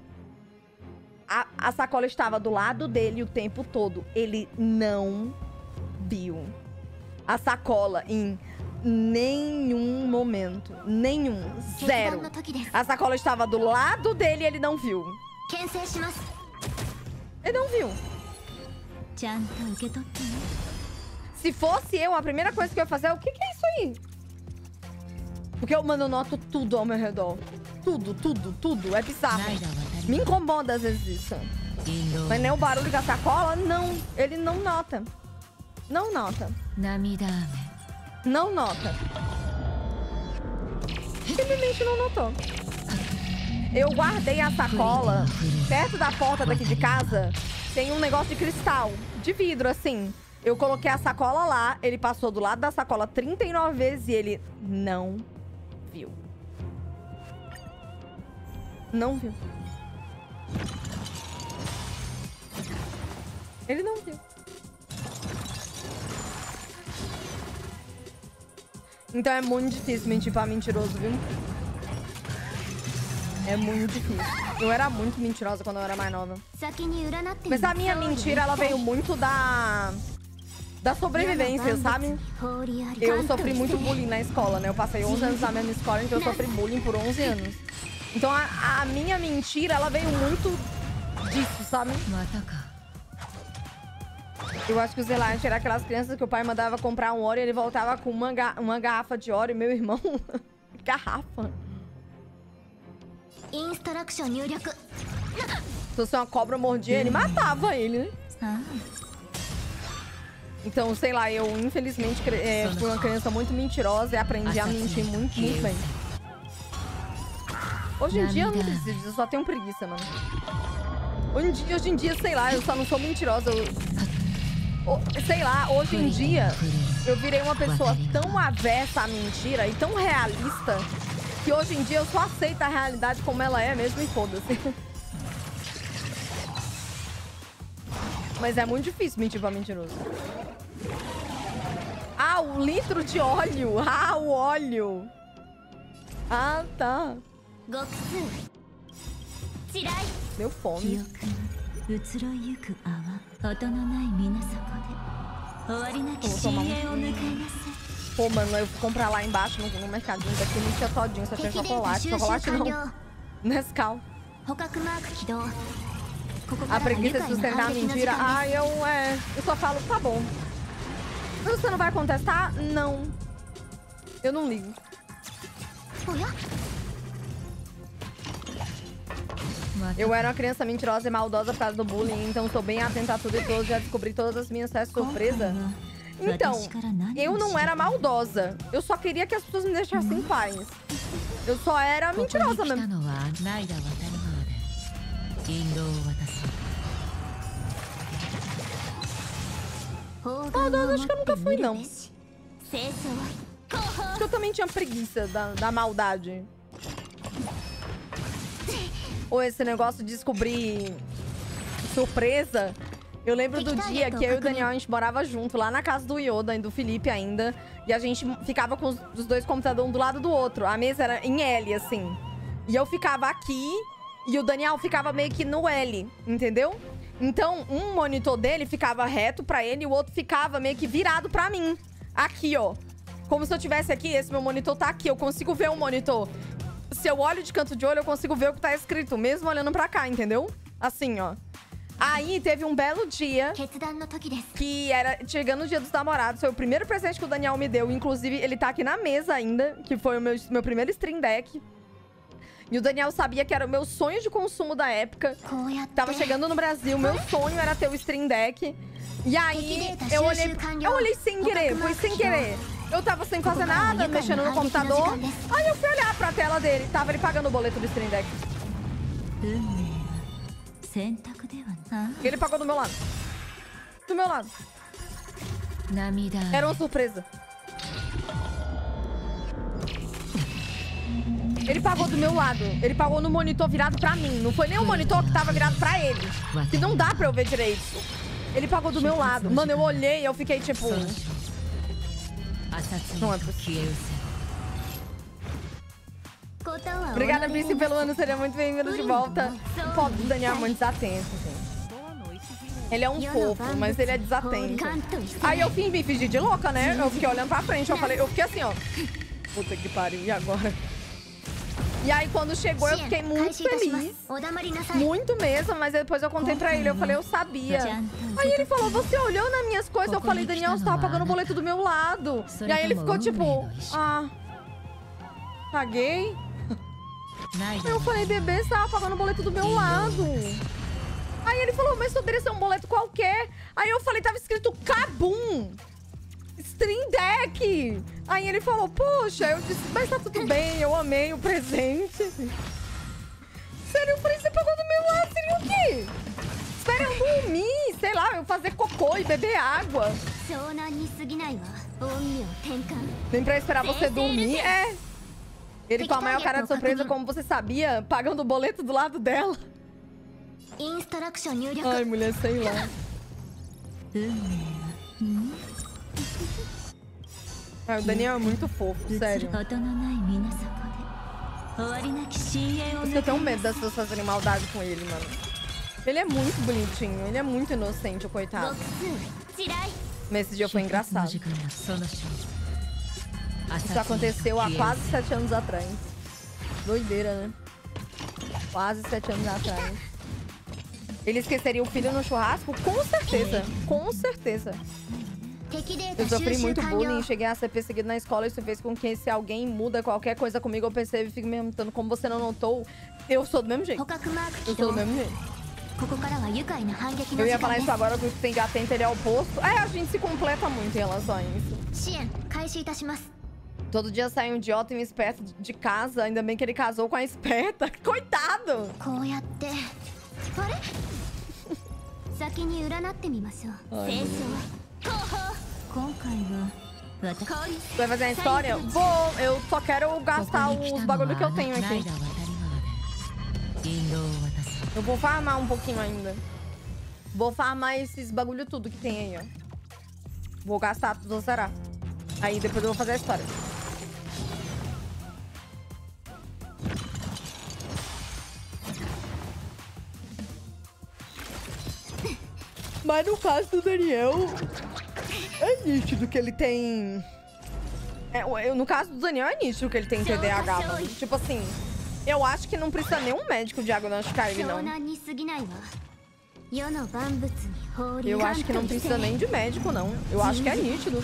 A sacola estava do lado dele o tempo todo. Ele não viu a sacola em nenhum momento. Nenhum. Zero. A sacola estava do lado dele e ele não viu. Ele não viu. Se fosse eu, a primeira coisa que eu ia fazer é o que é isso aí? Porque eu, mano, eu noto tudo ao meu redor. Tudo. É bizarro. Me incomoda às vezes isso. Mas nem o barulho da sacola, não. Ele não nota. Não nota. Não nota. Simplesmente não notou. Eu guardei a sacola perto da porta daqui de casa. Tem um negócio de cristal, de vidro, assim. Eu coloquei a sacola lá, ele passou do lado da sacola 39 vezes e ele não viu. Não viu. Ele não viu. Então é muito difícil mentir pra mentiroso, viu? É muito difícil. Eu era muito mentirosa quando eu era mais nova. Mas a minha mentira, ela veio muito da sobrevivência, sabe? Eu sofri muito bullying na escola, né? Eu passei 11 anos na mesma escola, então eu sofri bullying por 11 anos. Então a minha mentira, ela veio muito disso, sabe? Eu acho que o Zelite era aquelas crianças que o pai mandava comprar um Oreo e ele voltava com uma garrafa de Oreo. Meu irmão, garrafa. Se fosse uma cobra mordia, ele matava ele, né? Então, sei lá, eu infelizmente fui uma criança muito mentirosa e aprendi a mentir muito bem. Hoje em dia eu não preciso disso, eu só tenho preguiça, mano. Hoje em dia, sei lá, eu só não sou mentirosa. Sei lá, hoje em dia eu virei uma pessoa tão avessa à mentira e tão realista que hoje em dia eu só aceito a realidade como ela é mesmo e foda-se. Mas é muito difícil mentir pra mentiroso. Ah, o litro de óleo. Ah, o óleo. Ah, tá. Deu fome. Pô, mano, eu fui comprar lá embaixo no mercadinho daqui, não tinha todinho, só tinha chocolate. Chocolate não. Nescau. A preguiça de sustentar a mentira. Ah, eu só falo, tá bom. Mas você não vai contestar? Não. Eu não ligo. Eu era uma criança mentirosa e maldosa por causa do bullying, então sou bem atenta a tudo e todos. Já descobri todas as minhas festas surpresa. Então, eu não era maldosa. Eu só queria que as pessoas me deixassem em paz. Eu só era mentirosa mesmo. Maldosa acho que eu nunca fui, não. Acho que eu também tinha preguiça da maldade. Ou esse negócio de descobrir surpresa. Eu lembro do dia que eu e o Daniel, a gente morava junto, lá na casa do Yoda e do Felipe ainda. E a gente ficava com os dois computadores um do lado do outro. A mesa era em L, assim. E eu ficava aqui e o Daniel ficava meio que no L, entendeu? Então, um monitor dele ficava reto pra ele e o outro ficava meio que virado pra mim. Aqui, ó. Como se eu tivesse aqui, esse meu monitor tá aqui. Eu consigo ver o monitor. Se eu olho de canto de olho, eu consigo ver o que tá escrito, mesmo olhando pra cá, entendeu? Assim, ó. Aí, teve um belo dia que era chegando o dia dos namorados. Foi o primeiro presente que o Daniel me deu. Inclusive, ele tá aqui na mesa ainda, que foi o meu primeiro Stream Deck. E o Daniel sabia que era o meu sonho de consumo da época. Tava chegando no Brasil, meu sonho era ter o Stream Deck. E aí, eu olhei sem querer, foi sem querer. Eu tava sem fazer nada, mexendo no computador. Aí eu fui olhar pra tela dele. Tava ele pagando o boleto do Stream Deck. Ele pagou do meu lado. Do meu lado. Era uma surpresa. Ele pagou do meu lado. Ele pagou no monitor virado pra mim. Não foi nem o monitor que tava virado pra ele. Que não dá pra eu ver direito. Ele pagou do meu lado. Mano, eu olhei e eu fiquei tipo... Não é possível. Obrigada, Brice, pelo ano. Seria muito bem-vindo de volta. O pobre do Daniel é muito desatento, gente. Ele é um fofo, mas ele é desatento. Aí eu me fingi de louca, né? Eu fiquei olhando pra frente. Eu fiquei assim, ó. Puta que pariu. E agora? E aí, quando chegou, eu fiquei muito feliz. Muito mesmo, mas depois eu contei pra ele. Eu falei, eu sabia. Aí ele falou, você olhou nas minhas coisas? Eu falei, Daniel, você tava pagando o boleto do meu lado. E aí ele ficou tipo, paguei? Aí eu falei, bebê, você tava pagando o boleto do meu lado. Aí ele falou, mas poderia ser um boleto qualquer. Aí eu falei, tava escrito Kabum. Stream Deck! Aí ele falou, poxa, eu disse, mas tá tudo bem, eu amei o presente. Sério, eu falei, você pagou do meu lado, seria o quê? querendo dormir, sei lá, eu fazer cocô e beber água. Nem pra esperar você dormir, é. Ele com a maior cara de surpresa, como você sabia, pagando o boleto do lado dela. Ai, mulher, sei lá. Ai, o Daniel é muito fofo, sério. Eu tenho medo das pessoas fazerem maldade com ele, mano. Ele é muito bonitinho, ele é muito inocente, o coitado. Mas esse dia foi engraçado. Isso aconteceu há quase 7 anos atrás. Doideira, né? Quase 7 anos atrás. Ele esqueceria o filho no churrasco? Com certeza. Com certeza. Eu sofri muito bullying, cheguei a ser perseguido na escola. Isso fez com que se alguém muda qualquer coisa comigo, eu percebo e fico me perguntando como você não notou. Eu sou do mesmo jeito. Eu sou do mesmo jeito. Eu ia falar isso agora, que o que tem de atento ele é o oposto. É, a gente se completa muito em relação a isso. Todo dia sai um idiota e um esperto de casa. Ainda bem que ele casou com a esperta. Coitado! Você vai fazer a história? Vou! Eu só quero gastar os bagulho que eu tenho aqui. Eu vou farmar um pouquinho ainda. Vou farmar esses bagulho tudo que tem aí, ó. Vou gastar tudo, vou zerar. Aí depois eu vou fazer a história. Mas no caso do Daniel, é nítido que ele tem... no caso do Daniel, é nítido que ele tem TDAH, mano. Tipo assim, eu acho que não precisa nenhum médico diagnosticar ele, não. Eu acho que não precisa nem de médico, não. Eu acho que é nítido.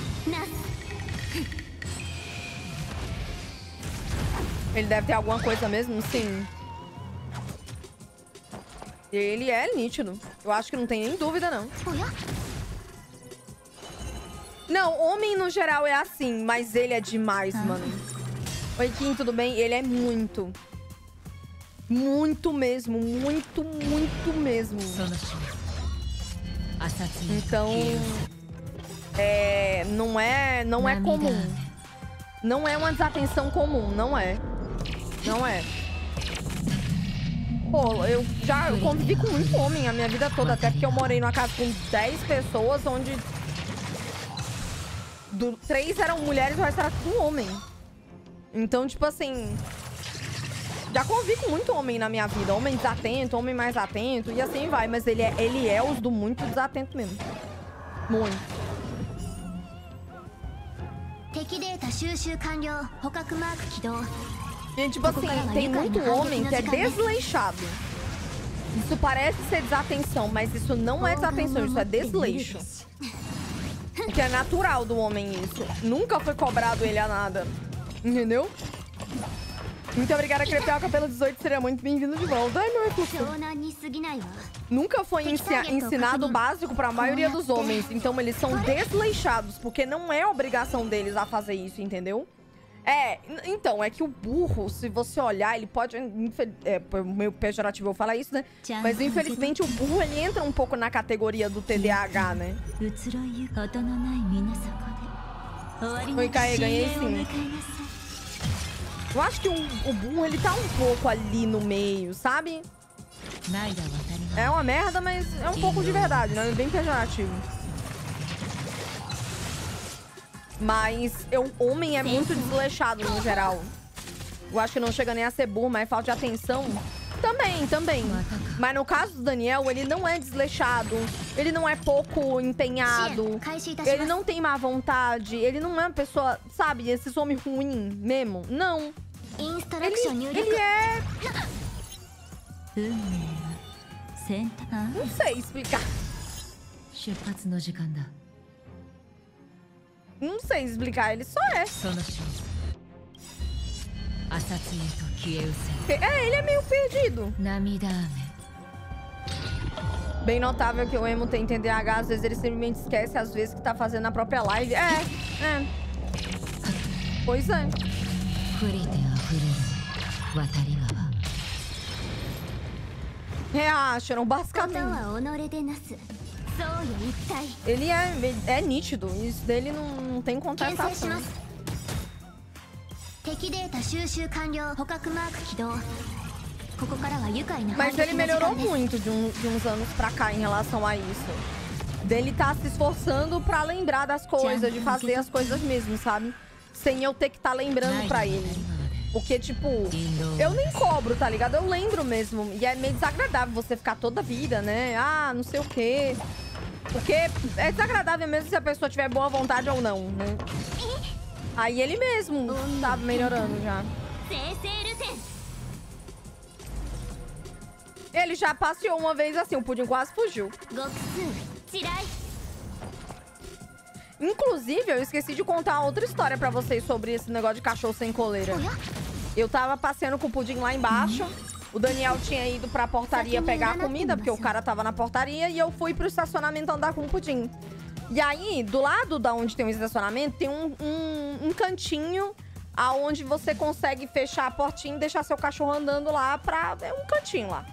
Ele deve ter alguma coisa mesmo, sim. Ele é nítido. Eu acho que não tem nem dúvida, não. Não, homem no geral é assim, mas ele é demais, mano. Oi, Kim, tudo bem? Ele é muito. Muito mesmo. Muito, muito mesmo. Então... não é comum. Não é uma desatenção comum, não é. Não é. Pô, eu convivi com muito homem a minha vida toda, até porque eu morei numa casa com 10 pessoas, onde 3 eram mulheres e o resto era tudo homem. Então, tipo assim, já convivi com muito homem na minha vida. Homem desatento, homem mais atento, e assim vai. Mas ele é os do muito desatento mesmo. Muito. E, tipo assim, tem muito homem que é desleixado. Isso parece ser desatenção, mas isso não é desatenção, isso é desleixo. Que é natural do homem isso. Nunca foi cobrado ele a nada. Entendeu? Muito obrigada, Crepioca, pelo 18. Seria muito bem-vindo de volta. Ai, meu recurso. Nunca foi ensinado o básico pra maioria dos homens. Então eles são desleixados, porque não é obrigação deles a fazer isso, entendeu? Então, é que o burro, se você olhar, ele pode... meio pejorativo eu falar isso, né? Mas, infelizmente, o burro, ele entra um pouco na categoria do TDAH, né? Oi, Caê, ganhei sim. Eu acho que o burro, ele tá um pouco ali no meio, sabe? É uma merda, mas é um pouco de verdade, né? É bem pejorativo. Mas homem é muito desleixado no geral. Eu acho que não chega nem a ser burro, mas é falta de atenção. Também. Mas no caso do Daniel, ele não é desleixado. Ele não é pouco empenhado. Ele não tem má vontade. Ele não é uma pessoa, sabe, esses homens ruins mesmo. Não. Ele é... Não sei explicar. Não sei explicar, ele só é. Ele é meio perdido. Bem notável que o emo tem TDAH, às vezes ele simplesmente esquece, às vezes, que tá fazendo a própria live. Pois é. reacharam, 音 basicamente. は己でなすそうよ一体 Ele é nítido, isso dele não tem 牽制し contestação. ます敵データ収集完了捕獲マーク起動ここからは愉快な Mas 反 ele 撃の時 melhorou 間です muito de uns anos pra cá em relação a isso. Dele tá se esforçando pra lembrar das coisas, de fazer as coisas mesmo, sabe? Sem eu ter que tá lembrando pra ele. Porque, tipo, eu nem cobro, tá ligado? Eu lembro mesmo. E é meio desagradável você ficar toda a vida, né? Ah, não sei o quê. Porque é desagradável mesmo se a pessoa tiver boa vontade ou não, né? Aí ele mesmo tá melhorando já. 生成ルテン Ele já passeou uma vez assim, o Pudim quase fugiu. 極数地雷 Inclusive, eu esqueci de contar outra história pra vocês sobre esse negócio de cachorro sem coleira. おや Eu tava passeando com o Pudim lá embaixo. O Daniel tinha ido pra portaria pegar a comida, porque o cara tava na portaria. E eu fui pro estacionamento andar com o Pudim. E aí, do lado da onde tem um estacionamento, tem um cantinho aonde você consegue fechar a portinha e deixar seu cachorro andando lá pra... É um cantinho lá.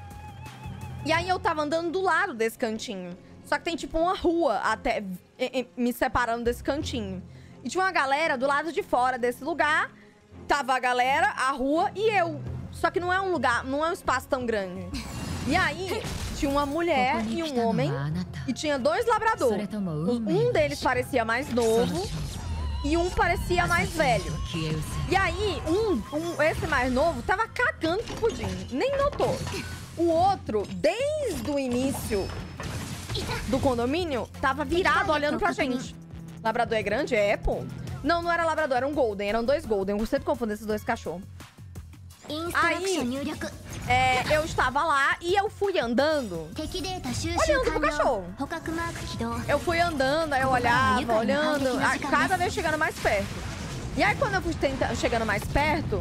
E aí eu tava andando do lado desse cantinho. Só que tem tipo uma rua até me separando desse cantinho. E tinha uma galera do lado de fora desse lugar. Tava a galera, a rua e eu. Só que não é um lugar, não é um espaço tão grande. E aí, tinha uma mulher e um homem. E tinha 2 labradores. Um deles parecia mais novo e um parecia mais velho. E aí, esse mais novo tava cagando pro Pudim. Nem notou. O outro, desde o início do condomínio, tava virado olhando pra gente. Labrador é grande? É, pô. Não, não era labrador, era um golden. Eram 2 golden. Eu sempre confundo esses 2 cachorros. インストラクション入力 Eu estava lá e eu fui andando. 敵データ収集 Olhando pro 完了 cachorro. 捕獲マーク起動 Eu fui andando, aí eu olhava, olhando, cada vez chegando mais perto. E aí, quando eu fui chegando mais perto,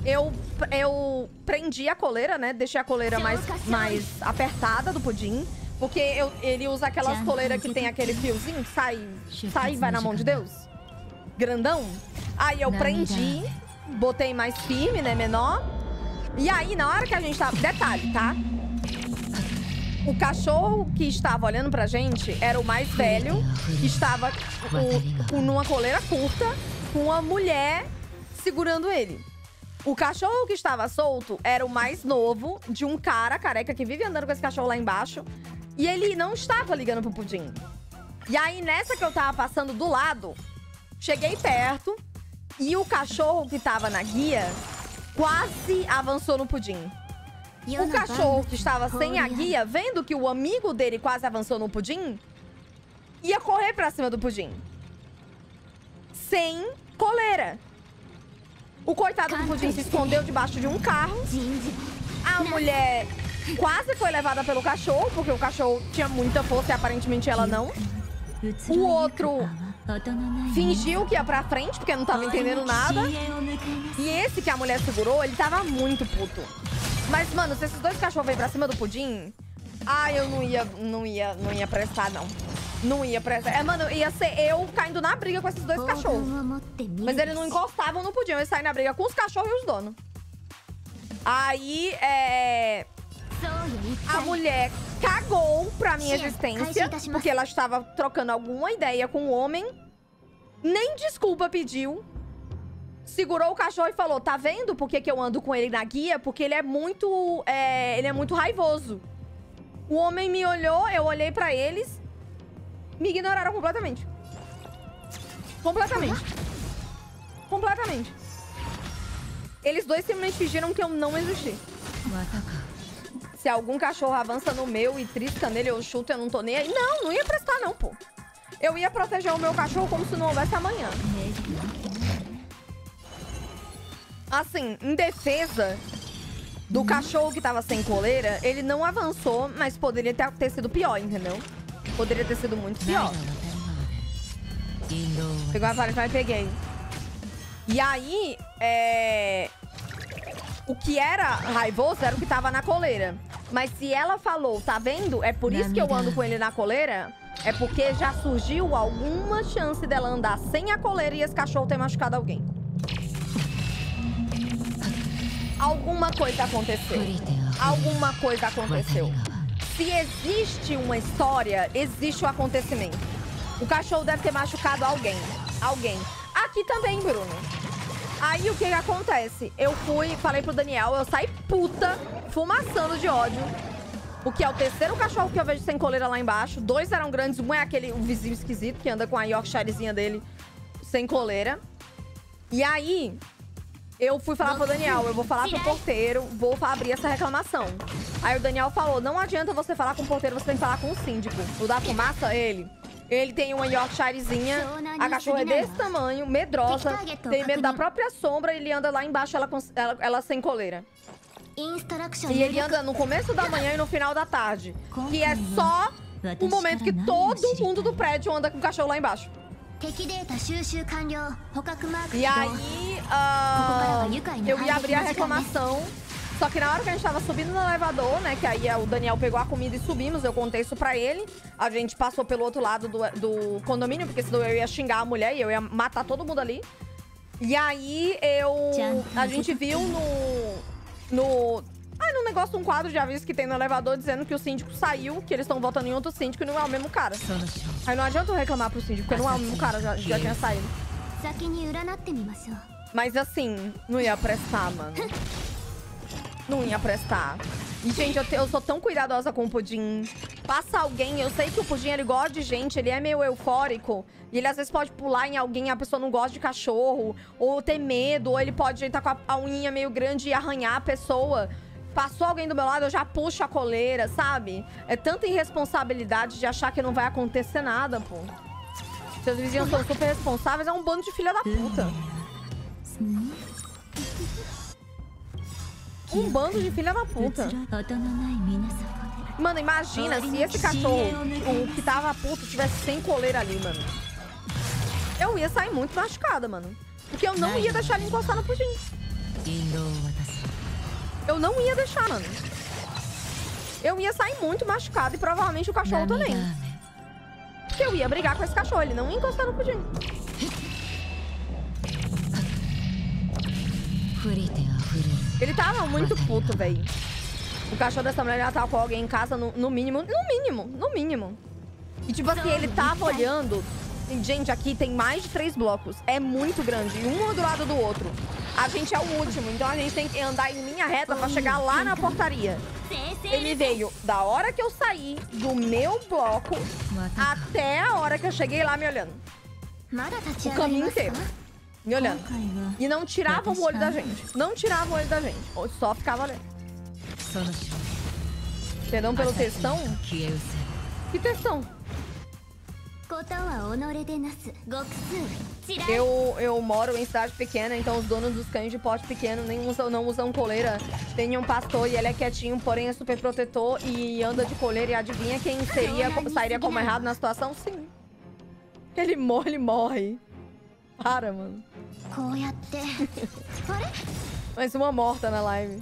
eu prendi a coleira, né? Deixei a coleira mais apertada do Pudim. Porque ele usa aquelas coleiras que tem aquele fiozinho que sai e vai na mão de Deus. Grandão. Aí eu prendi, botei mais firme, né? Menor. E aí, na hora que a gente tava... Detalhe, tá? O cachorro que estava olhando pra gente era o mais velho, que estava numa coleira curta, com uma mulher segurando ele. O cachorro que estava solto era o mais novo, de um cara careca que vive andando com esse cachorro lá embaixo. E ele não estava ligando pro Pudim. E aí, nessa que eu tava passando do lado, cheguei perto e o cachorro que tava na guia quase avançou no Pudim. O cachorro que estava sem a guia, vendo que o amigo dele quase avançou no Pudim, ia correr pra cima do Pudim. Sem coleira. O coitado do Pudim se escondeu debaixo de um carro. A mulher quase foi levada pelo cachorro, porque o cachorro tinha muita força e aparentemente ela não. O outro fingiu que ia pra frente, porque não tava entendendo nada. E esse que a mulher segurou, ele tava muito puto. Mas, mano, se esses 2 cachorros vêm pra cima do Pudim... eu não ia prestar, não. Não ia prestar. Mano, ia ser eu caindo na briga com esses 2 cachorros. Mas eles não encostavam no Pudim. Eu ia sair na briga com os cachorros e os donos. Aí, a mulher cagou pra minha existência, porque ela estava trocando alguma ideia com o homem. Nem desculpa pediu. Segurou o cachorro e falou, tá vendo por que eu ando com ele na guia? Porque ele é muito raivoso. O homem me olhou, eu olhei pra eles. Me ignoraram completamente. Completamente. Completamente. Eles 2 simplesmente fingiram que eu não existi. Se algum cachorro avança no meu e trisca nele, eu chuto, eu não tô nem aí. Não ia prestar não, pô. Eu ia proteger o meu cachorro como se não houvesse amanhã. Assim, em defesa do cachorro que tava sem coleira, ele não avançou, mas poderia ter sido pior, entendeu? Poderia ter sido muito pior. Pegou a vara e peguei. E aí, o que era raivoso era o que tava na coleira. Mas se ela falou, tá vendo? É por isso que eu ando com ele na coleira. É porque já surgiu alguma chance dela andar sem a coleira e esse cachorro ter machucado alguém. Alguma coisa aconteceu. Alguma coisa aconteceu. Se existe uma história, existe o acontecimento. O cachorro deve ter machucado alguém. Alguém. Aqui também, Bruno. Aí o que acontece? Eu falei pro Daniel, eu saí puta, fumaçando de ódio. Porque é o terceiro cachorro que eu vejo sem coleira lá embaixo. 2 eram grandes, um é o vizinho esquisito que anda com a Yorkshirezinha dele sem coleira. E aí, eu fui falar pro Daniel, eu vou falar pro porteiro, vou abrir essa reclamação. Aí o Daniel falou, não adianta você falar com o porteiro, você tem que falar com o síndico. O da fumaça, ele tem uma Yorkshirezinha, a cachorra é desse tamanho, medrosa, tem medo da própria sombra, ele anda lá embaixo, ela sem coleira. E ele anda no começo da manhã e no final da tarde. Que é só o momento que todo mundo do prédio anda com o cachorro lá embaixo. E aí, eu ia abrir a reclamação. Só que na hora que a gente tava subindo no elevador, né? Que aí o Daniel pegou a comida e subimos. Eu contei isso pra ele. A gente passou pelo outro lado do condomínio, porque senão eu ia xingar a mulher e eu ia matar todo mundo ali. E aí, a gente viu no negócio, um quadro de aviso que tem no elevador dizendo que o síndico saiu, que eles estão votando em outro síndico e não é o mesmo cara. Aí não adianta eu reclamar pro síndico, porque não é o mesmo cara, já tinha saído. Mas assim, não ia prestar, mano. Não ia prestar. E, gente, eu sou tão cuidadosa com o Pudim. Passa alguém, eu sei que o Pudim, ele gosta de gente, ele é meio eufórico. E ele, às vezes, pode pular em alguém, a pessoa não gosta de cachorro. Ou ter medo, ou ele pode estar com a unha meio grande e arranhar a pessoa. Passou alguém do meu lado, eu já puxo a coleira, sabe? É tanta irresponsabilidade de achar que não vai acontecer nada, pô. Seus vizinhos são super responsáveis, é um bando de filha da puta. Um bando de filha da puta. Mano, imagina se esse cachorro, o que tava puto, tivesse sem coleira ali, mano. Eu ia sair muito machucada, mano. Porque eu não ia deixar ele encostar no Pudim. Eu não ia deixar, mano. Eu ia sair muito machucada e provavelmente o cachorro também. Porque eu ia brigar com esse cachorro, ele não ia encostar no Pudim. Ele tava muito puto, velho. O cachorro dessa mulher já tava com alguém em casa, no mínimo. E tipo assim, ele tava olhando. Gente, aqui tem mais de 3 blocos. É muito grande, um do lado do outro. A gente é o último, então a gente tem que andar em linha reta pra chegar lá na portaria. Ele veio da hora que eu saí do meu bloco até a hora que eu cheguei lá me olhando. O caminho inteiro. Me olhando. E não tirava o olho da gente. Não tirava o olho da gente. Só ficava olhando. Perdão pelo textão? Que textão? Eu moro em cidade pequena, então os donos dos cães de porte pequeno não usam coleira. Tem um pastor e ele é quietinho, porém é super protetor e anda de coleira. E adivinha quem sairia como errado na situação? Sim. Ele morre. Para, mano. Mais uma morta na live.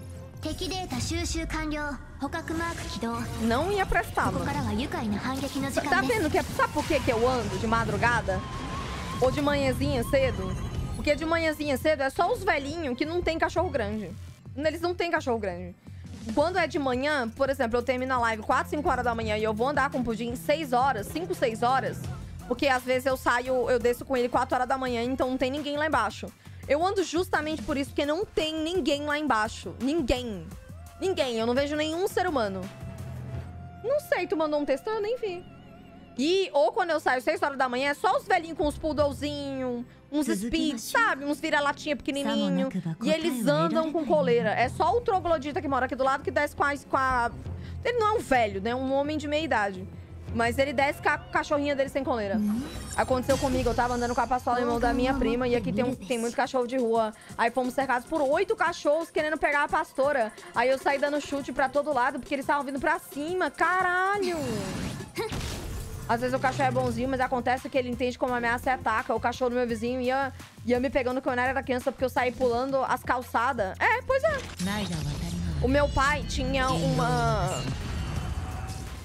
Não ia prestar, mano. Tá vendo que sabe por que eu ando de madrugada? Ou de manhãzinha cedo? Porque de manhãzinha cedo é só os velhinhos que não tem cachorro grande. Eles não têm cachorro grande. Quando é de manhã, por exemplo, eu termino a live 4, 5 horas da manhã e eu vou andar com o Pudim 6 horas, 5, 6 horas. Porque às vezes eu desço com ele 4 horas da manhã, então não tem ninguém lá embaixo. Eu ando justamente por isso, porque não tem ninguém lá embaixo. Ninguém. Eu não vejo nenhum ser humano. Não sei, tu mandou um texto, eu nem vi. Ou quando eu saio 6 horas da manhã, é só os velhinhos com os poodlezinhos, uns speeds, sabe? Uns vira-latinha pequenininho. E eles andam com coleira. É só o troglodita que mora aqui do lado que desce com a... Ele não é um velho, né? Um homem de meia idade. Mas ele desce com a cachorrinha dele sem coleira. Aconteceu comigo, eu tava andando com a pastola irmão da minha prima. E aqui tem muito cachorro de rua. Aí fomos cercados por 8 cachorros querendo pegar a pastora. Aí eu saí dando chute pra todo lado, porque eles estavam vindo pra cima. Caralho! Às vezes o cachorro é bonzinho, mas acontece que ele entende como ameaça e ataca. O cachorro do meu vizinho ia me pegando quando eu era criança, porque eu saí pulando as calçadas. É, pois é. O meu pai tinha uma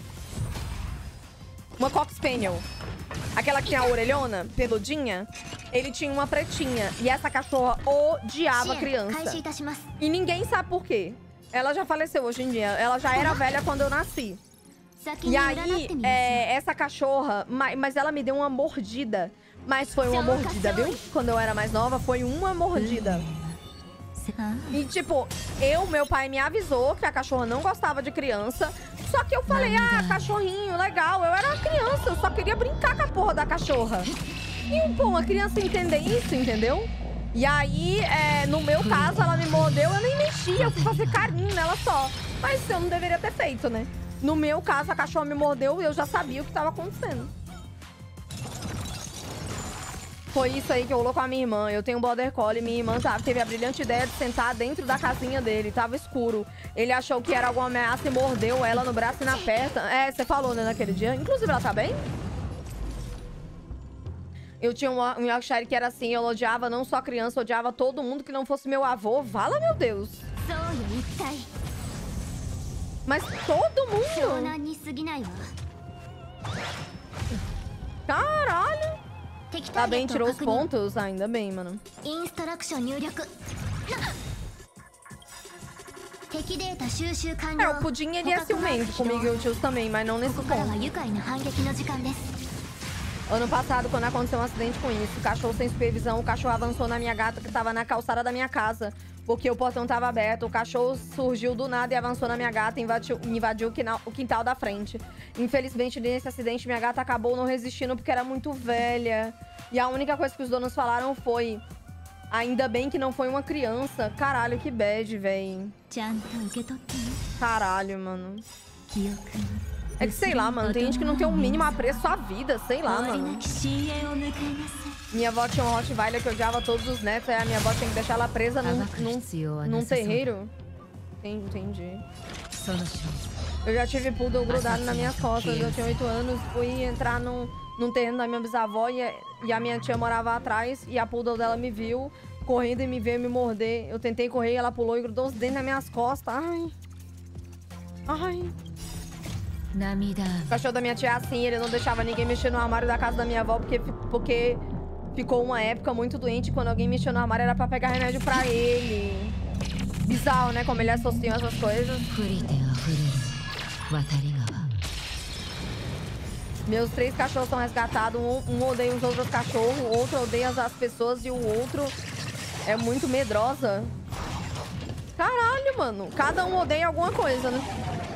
Cocker Spaniel. Aquela que tem a orelhona, peludinha. ele tinha uma pretinha. E essa cachorra odiava criança. E ninguém sabe por quê. Ela já faleceu hoje em dia. Ela já era velha quando eu nasci. E aí, essa cachorra... Mas ela me deu uma mordida. Mas foi uma mordida, viu? Quando eu era mais nova, foi uma mordida. E, tipo, meu pai me avisou que a cachorra não gostava de criança. Só que eu falei, cachorrinho, legal. Eu era uma criança, eu só queria brincar com a porra da cachorra. E, pô, uma criança entender isso, entendeu? E aí, no meu caso, ela me mordeu, eu nem mexia, eu fui fazer carinho nela só. Mas eu não deveria ter feito, né? No meu caso, a cachorra me mordeu e eu já sabia o que estava acontecendo. Foi isso aí que rolou com a minha irmã. Eu tenho um border collie, minha irmã teve a brilhante ideia de sentar dentro da casinha dele. Tava escuro. Ele achou que era alguma ameaça e mordeu ela no braço e na perna. Você falou, né, naquele dia. Inclusive, ela tá bem? Eu tinha um Yorkshire que era assim, eu odiava não só criança, eu odiava todo mundo que não fosse meu avô. Vala, meu Deus. Mas todo mundo? Caralho. Tá bem, tirou os pontos? Ainda bem, mano. O Pudim, ele é ciumento comigo e o Tios também, mas não nesse ponto. Ano passado, quando aconteceu um acidente com isso, cachorro sem supervisão, o cachorro avançou na minha gata que tava na calçada da minha casa, porque o portão tava aberto. O cachorro surgiu do nada e avançou na minha gata e invadiu o quintal da frente. Infelizmente, nesse acidente, minha gata acabou não resistindo porque era muito velha. E a única coisa que os donos falaram foi... Ainda bem que não foi uma criança. Caralho, que bad, véi. Caralho, mano. É que sei lá, mano. Tem gente que não tem um mínimo apreço à vida. Sei lá, mano. Minha avó tinha um Rottweiler que odiava todos os netos. Aí a minha avó tinha que deixar ela presa num terreiro. Entendi. Eu já tive poodle grudado nas minhas costas. Eu tinha 8 anos. Fui entrar num terreno da minha bisavó e a minha tia morava atrás. E a poodle dela me viu correndo e me veio me morder. Eu tentei correr e ela pulou e grudou os dentes nas minhas costas. Ai. Ai. O cachorro da minha tia é assim, ele não deixava ninguém mexer no armário da casa da minha avó porque ficou uma época muito doente. Quando alguém mexeu no armário era pra pegar remédio pra ele. Bizarro, né? Como ele associa essas coisas. Meus 3 cachorros são resgatados. Um odeia os outros cachorros, o outro odeia as pessoas e o outro é muito medrosa. Caralho, mano. Cada um odeia alguma coisa, né?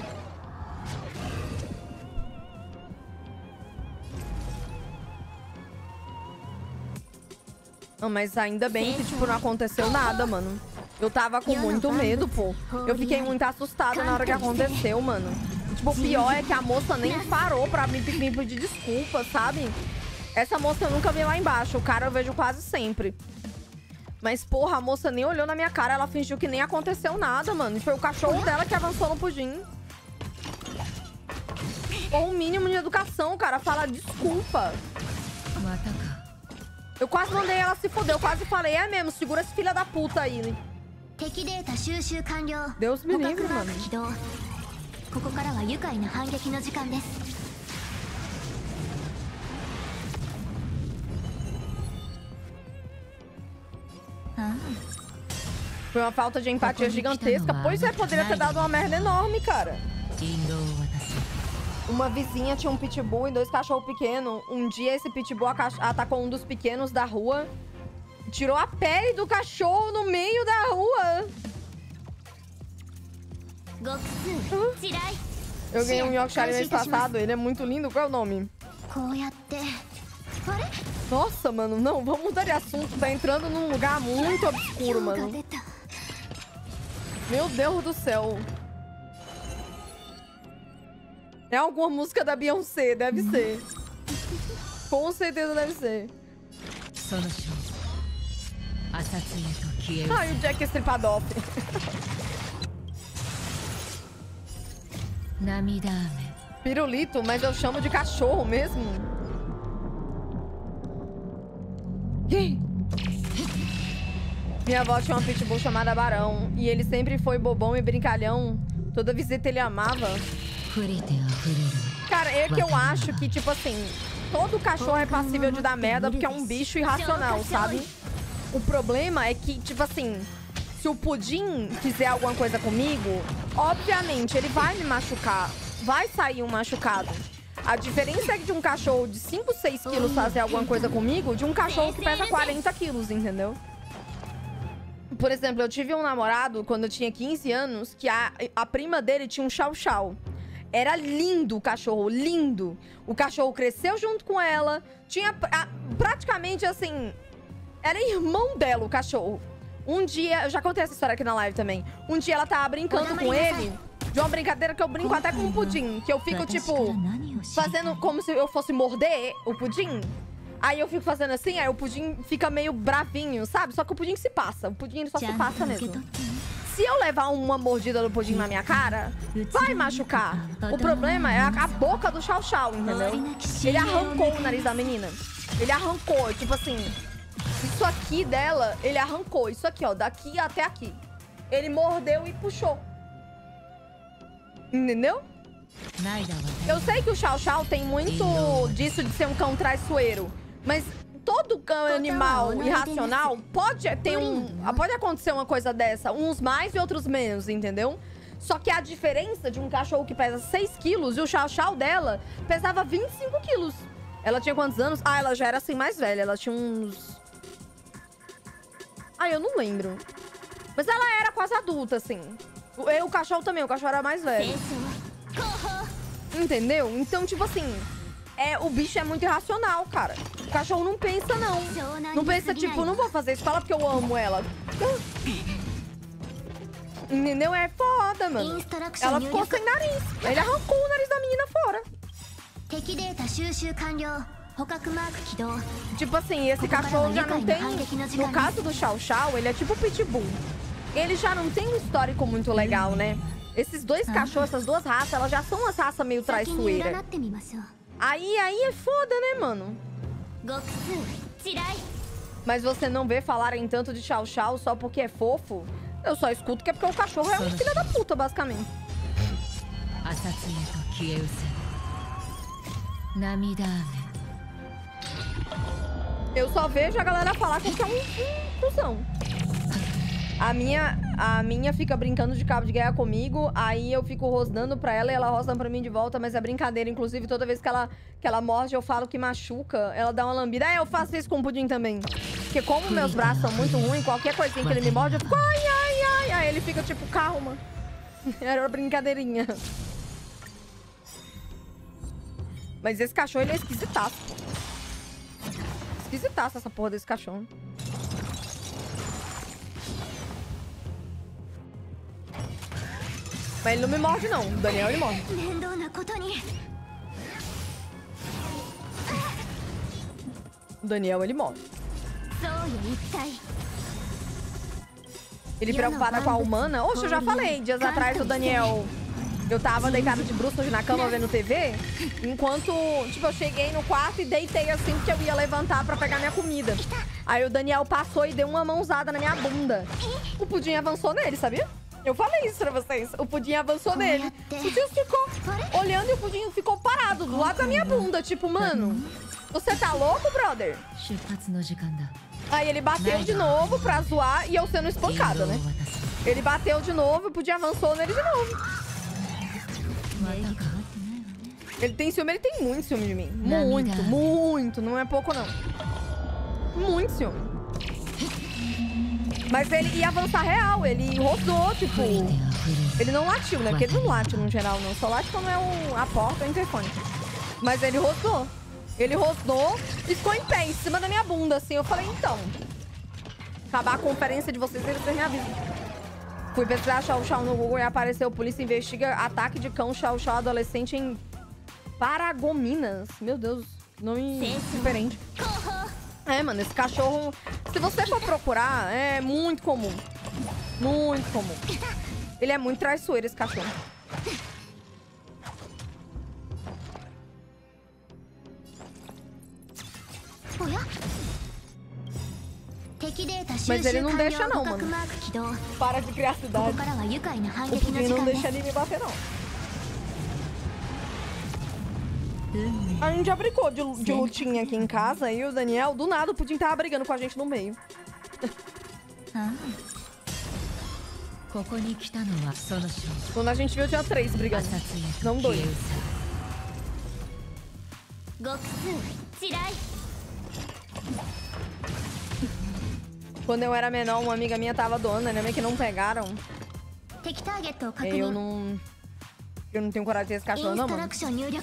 Não, mas ainda bem que, tipo, não aconteceu nada, mano. Eu tava com muito medo, pô. Eu fiquei muito assustada na hora que aconteceu, mano. Tipo, o pior é que a moça nem parou pra me pedir desculpa, sabe? Essa moça eu nunca vi lá embaixo. O cara eu vejo quase sempre. Mas, porra, a moça nem olhou na minha cara. Ela fingiu que nem aconteceu nada, mano. E foi o cachorro dela que avançou no Pudim. Ou um mínimo de educação, cara. Fala desculpa. Eu quase mandei ela se foder. Eu quase falei, é mesmo, segura esse filho da puta aí, né? Deus me livre, mano. Foi uma falta de empatia gigantesca. Pois é, poderia ter dado uma merda enorme, cara. Uma vizinha tinha um pitbull e 2 cachorros pequenos. Um dia esse pitbull atacou um dos pequenos da rua. Tirou a pele do cachorro no meio da rua. Eu ganhei um Yorkshire mês passado. Ele é muito lindo. Qual é o nome? Nossa, mano. Não, vamos mudar de assunto. Tá entrando num lugar muito obscuro, mano. Meu Deus do céu. É alguma música da Beyoncé, deve ser. Com certeza deve ser. Ai, o Jack Estripadoff. Pirulito, mas eu chamo de cachorro mesmo. Minha avó tinha uma pitbull chamada Barão. E ele sempre foi bobão e brincalhão. Toda visita ele amava. Cara, é que eu acho que, tipo assim, todo cachorro é passível de dar merda porque é um bicho irracional, sabe? O problema é que, tipo assim, se o Pudim fizer alguma coisa comigo, obviamente ele vai me machucar. Vai sair um machucado. A diferença é que de um cachorro de 5, 6 quilos fazer alguma coisa comigo, de um cachorro que pesa 40 quilos, entendeu? Por exemplo, eu tive um namorado quando eu tinha 15 anos, que a prima dele tinha um chow-chow. Era lindo o cachorro, lindo. O cachorro cresceu junto com ela. Tinha praticamente assim... Era irmão dela, o cachorro. Um dia... Eu já contei essa história aqui na live também. Um dia ela tava brincando com ele. De uma brincadeira que eu brinco até com o Pudim. Que eu fico, tipo... Fazendo como se eu fosse morder o Pudim. Aí eu fico fazendo assim, aí o Pudim fica meio bravinho, sabe? Só que o Pudim se passa. O Pudim ele só se passa mesmo. Se eu levar uma mordida do Pudim na minha cara, vai machucar. O problema é a boca do chow-chow, entendeu? Ele arrancou o nariz da menina. Ele arrancou, tipo assim... Isso aqui dela, ele arrancou. Isso aqui, ó, daqui até aqui. Ele mordeu e puxou. Entendeu? Eu sei que o chow-chow tem muito disso de ser um cão traiçoeiro. Mas todo cão animal irracional pode acontecer uma coisa dessa. Uns mais e outros menos, entendeu? Só que a diferença de um cachorro que pesa 6 quilos e o chow-chow dela pesava 25 quilos. Ela tinha quantos anos? Ah, ela já era assim mais velha. Ela tinha uns... Ah, eu não lembro. Mas ela era quase adulta, assim. O cachorro também, o cachorro era mais velho. Entendeu? Então, tipo assim... o bicho é muito irracional, cara. O cachorro não pensa, não. Não pensa, tipo, não vou fazer isso com ela porque eu amo ela. Entendeu? É foda, mano. Ela ficou sem nariz. Ele arrancou o nariz da menina fora. Tipo assim, esse cachorro já não tem... No caso do chow-chow, ele é tipo pitbull. Ele já não tem um histórico muito legal, né? Esses dois cachorros, essas duas raças, elas já são umas raças meio traiçoeiras. Aí é foda, né, mano? Mas você não vê falarem tanto de chow-chow só porque é fofo? Eu só escuto que é porque o cachorro é um filho da puta, basicamente. Eu só vejo a galera falar que é um cuzão. A minha fica brincando de cabo de guerra comigo, aí eu fico rosnando pra ela e ela rosna pra mim de volta, mas é brincadeira. Inclusive, toda vez que ela morde, eu falo que machuca, ela dá uma lambida. Eu faço isso com o Pudim também. Porque como meus braços são muito ruins, qualquer coisinha que ele me morde, eu fico ai, ai, ai. Aí ele fica tipo, calma. Era uma brincadeirinha. Mas esse cachorro, ele é esquisitaço. Esquisitaço essa porra desse cachorro. Mas ele não me morde, não. O Daniel, ele morde. O Daniel, ele morde. Ele preocupada com a humana. Oxe, eu já falei. Dias atrás, o Daniel... Eu tava deitada de bruços na cama vendo TV. Enquanto, tipo, eu cheguei no quarto e deitei assim porque eu ia levantar pra pegar minha comida. Aí o Daniel passou e deu uma mãozada na minha bunda. O Pudim avançou nele, sabia? Eu falei isso pra vocês. O Pudim avançou nele. O Pudim ficou olhando e o Pudim ficou parado do lado da minha bunda. Tipo, mano, você tá louco, brother? Aí ele bateu de novo pra zoar e eu sendo espancada, né? Ele bateu de novo e o Pudim avançou nele de novo. Ele tem ciúme, ele tem muito ciúme de mim. Muito, muito. Não é pouco, não. Muito ciúme. Mas ele ia avançar real. Ele rosnou, tipo... Ele não latiu, né? Porque ele não late no geral, não. Só late quando é a porta ou o interfone. Mas ele rosnou. Ele rosnou e ficou em pé, em cima da minha bunda, assim. Eu falei, então... Acabar a conferência de vocês me avisam. Fui pesquisar chow-chow no Google e apareceu: polícia investiga ataque de cão chow-chow adolescente em Paragominas. Meu Deus, nome diferente. É, mano, esse cachorro, se você for procurar, é muito comum. Muito comum. Ele é muito traiçoeiro, esse cachorro. Mas ele não deixa não, mano. Para de criar cidade. O Pudim não deixa ele me bater, não. A gente já brincou de lutinha aqui em casa, e o Daniel, do nada, o Pudim tava brigando com a gente no meio. Quando a gente viu, tinha 3 brigando. Não 2. Quando eu era menor, uma amiga minha tava doando, né? Que não pegaram. Eu não tenho coragem de ter esse cachorro, não, mano.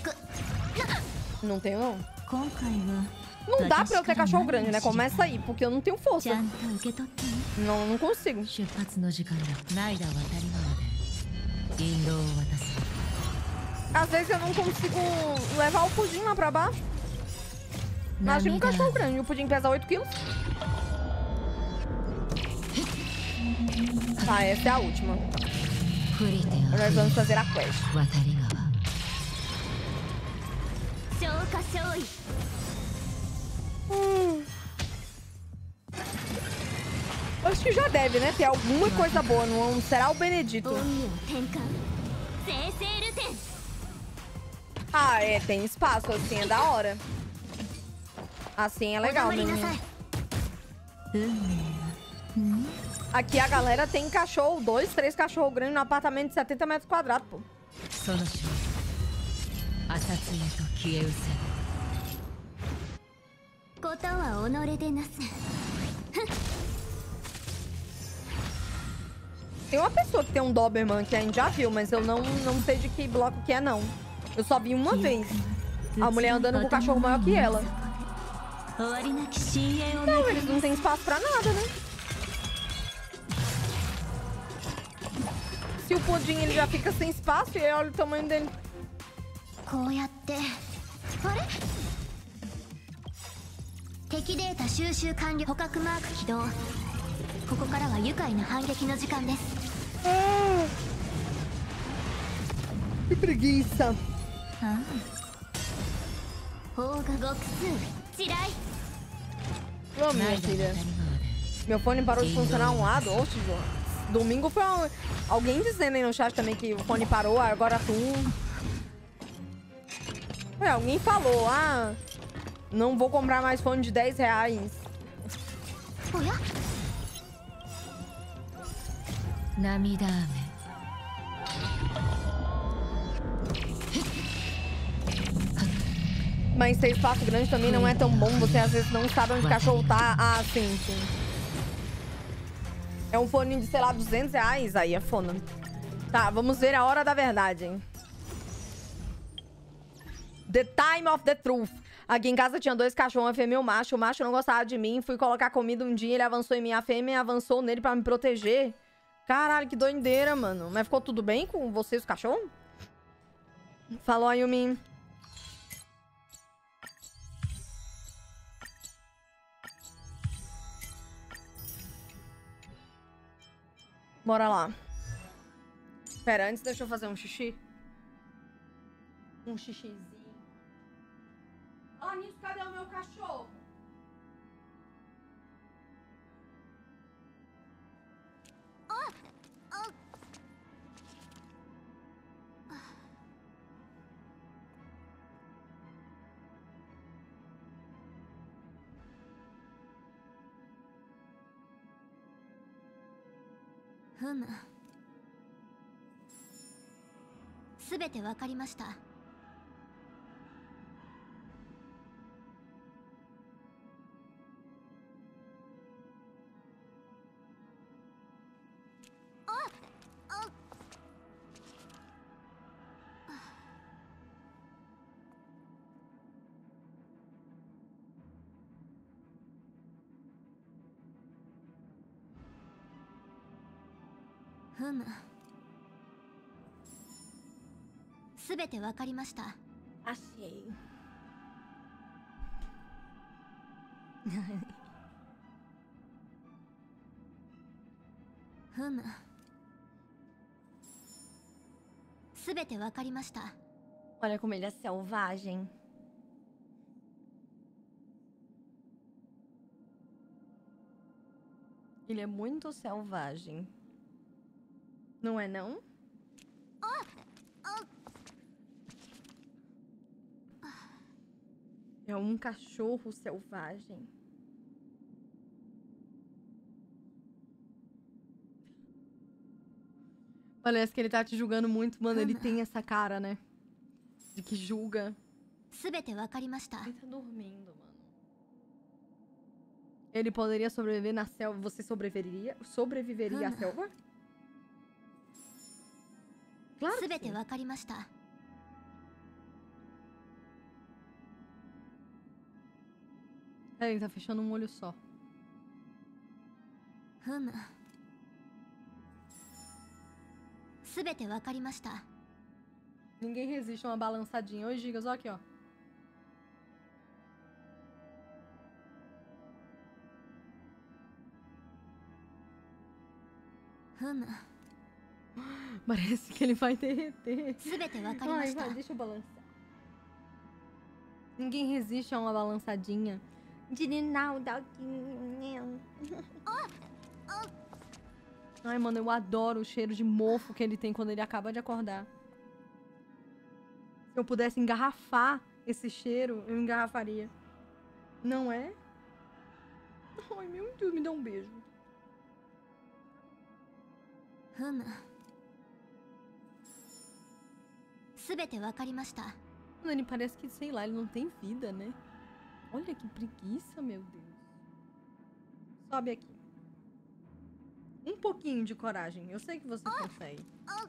Não tenho, não. Não dá pra eu ter cachorro grande, né? Começa aí, porque eu não tenho força. Não consigo. Às vezes eu não consigo levar o Pudim lá pra baixo. Imagina um cachorro grande. O Pudim pesa 8 quilos. Tá, essa é a última. Nós vamos fazer a quest. Acho que já deve, né? Ter alguma coisa boa. Não será o Benedito. Ah, é. Tem espaço. Assim é da hora. Assim é legal, menino. Aqui a galera tem cachorro, 2, 3 cachorros grandes no apartamento de 70 metros quadrados, pô. Tem uma pessoa que tem um Doberman que a gente já viu, mas eu não sei de que bloco que é, não. Eu só vi uma vez. A mulher andando com o cachorro maior que ela. Não, eles não têm espaço pra nada, né? Se o Pudim ele já fica sem espaço, e aí olha o tamanho dele. Que preguiça. Ô, minha filha. Meu fone parou de funcionar um lado. Oxe, João. Domingo foi alguém dizendo aí no chat também que o fone parou, agora tu. Alguém falou, não vou comprar mais fone de 10 reais. Mas ter espaço grande também não é tão bom. Você às vezes não sabe onde o cachorro tá. Ah, sim. É um fone de, sei lá, 200 reais. Aí é foda. Tá, vamos ver a hora da verdade, hein? The time of the truth. Aqui em casa tinha 2 cachorros, uma fêmea e um macho. O macho não gostava de mim. Fui colocar comida um dia, ele avançou em mim. A fêmea avançou nele pra me proteger. Caralho, que doideira, mano. Mas ficou tudo bem com vocês, os cachorros? Falou, Ayumi. Bora lá. Pera, antes deixa eu fazer um xixi. Um xixizinho. Ah, nisso, cadê o meu cachorro? Achei. Olha como ele é selvagem. Ele é muito selvagem. Não é, não? É um cachorro selvagem. Parece que ele tá te julgando muito, mano. Ele tem essa cara, né? De que julga. 全てわかりました。 Ele tá dormindo, mano. Ele poderia sobreviver na selva. Você sobreviveria à selva? Claro que 全て sim. わかりました。 Ele tá fechando um olho só. ふむ。全てわかりました。 Ninguém resiste a uma balançadinha. Oi, Gigas, ó aqui, ó. ふむ。 Parece que ele vai derreter. 全てわかりま Ai, した。 vai, deixa eu balançar. Ninguém resiste a uma balançadinha. Ai, mano, eu adoro o cheiro de mofo que ele tem quando ele acaba de acordar. Se eu pudesse engarrafar esse cheiro, eu engarrafaria. Não é? Ai, meu Deus, me dá um beijo. ふむ。全てわかりました。 Mano, ele parece que, sei lá, ele não tem vida, né? Olha que preguiça, meu Deus. Sobe aqui. Um pouquinho de coragem. Eu sei que você consegue.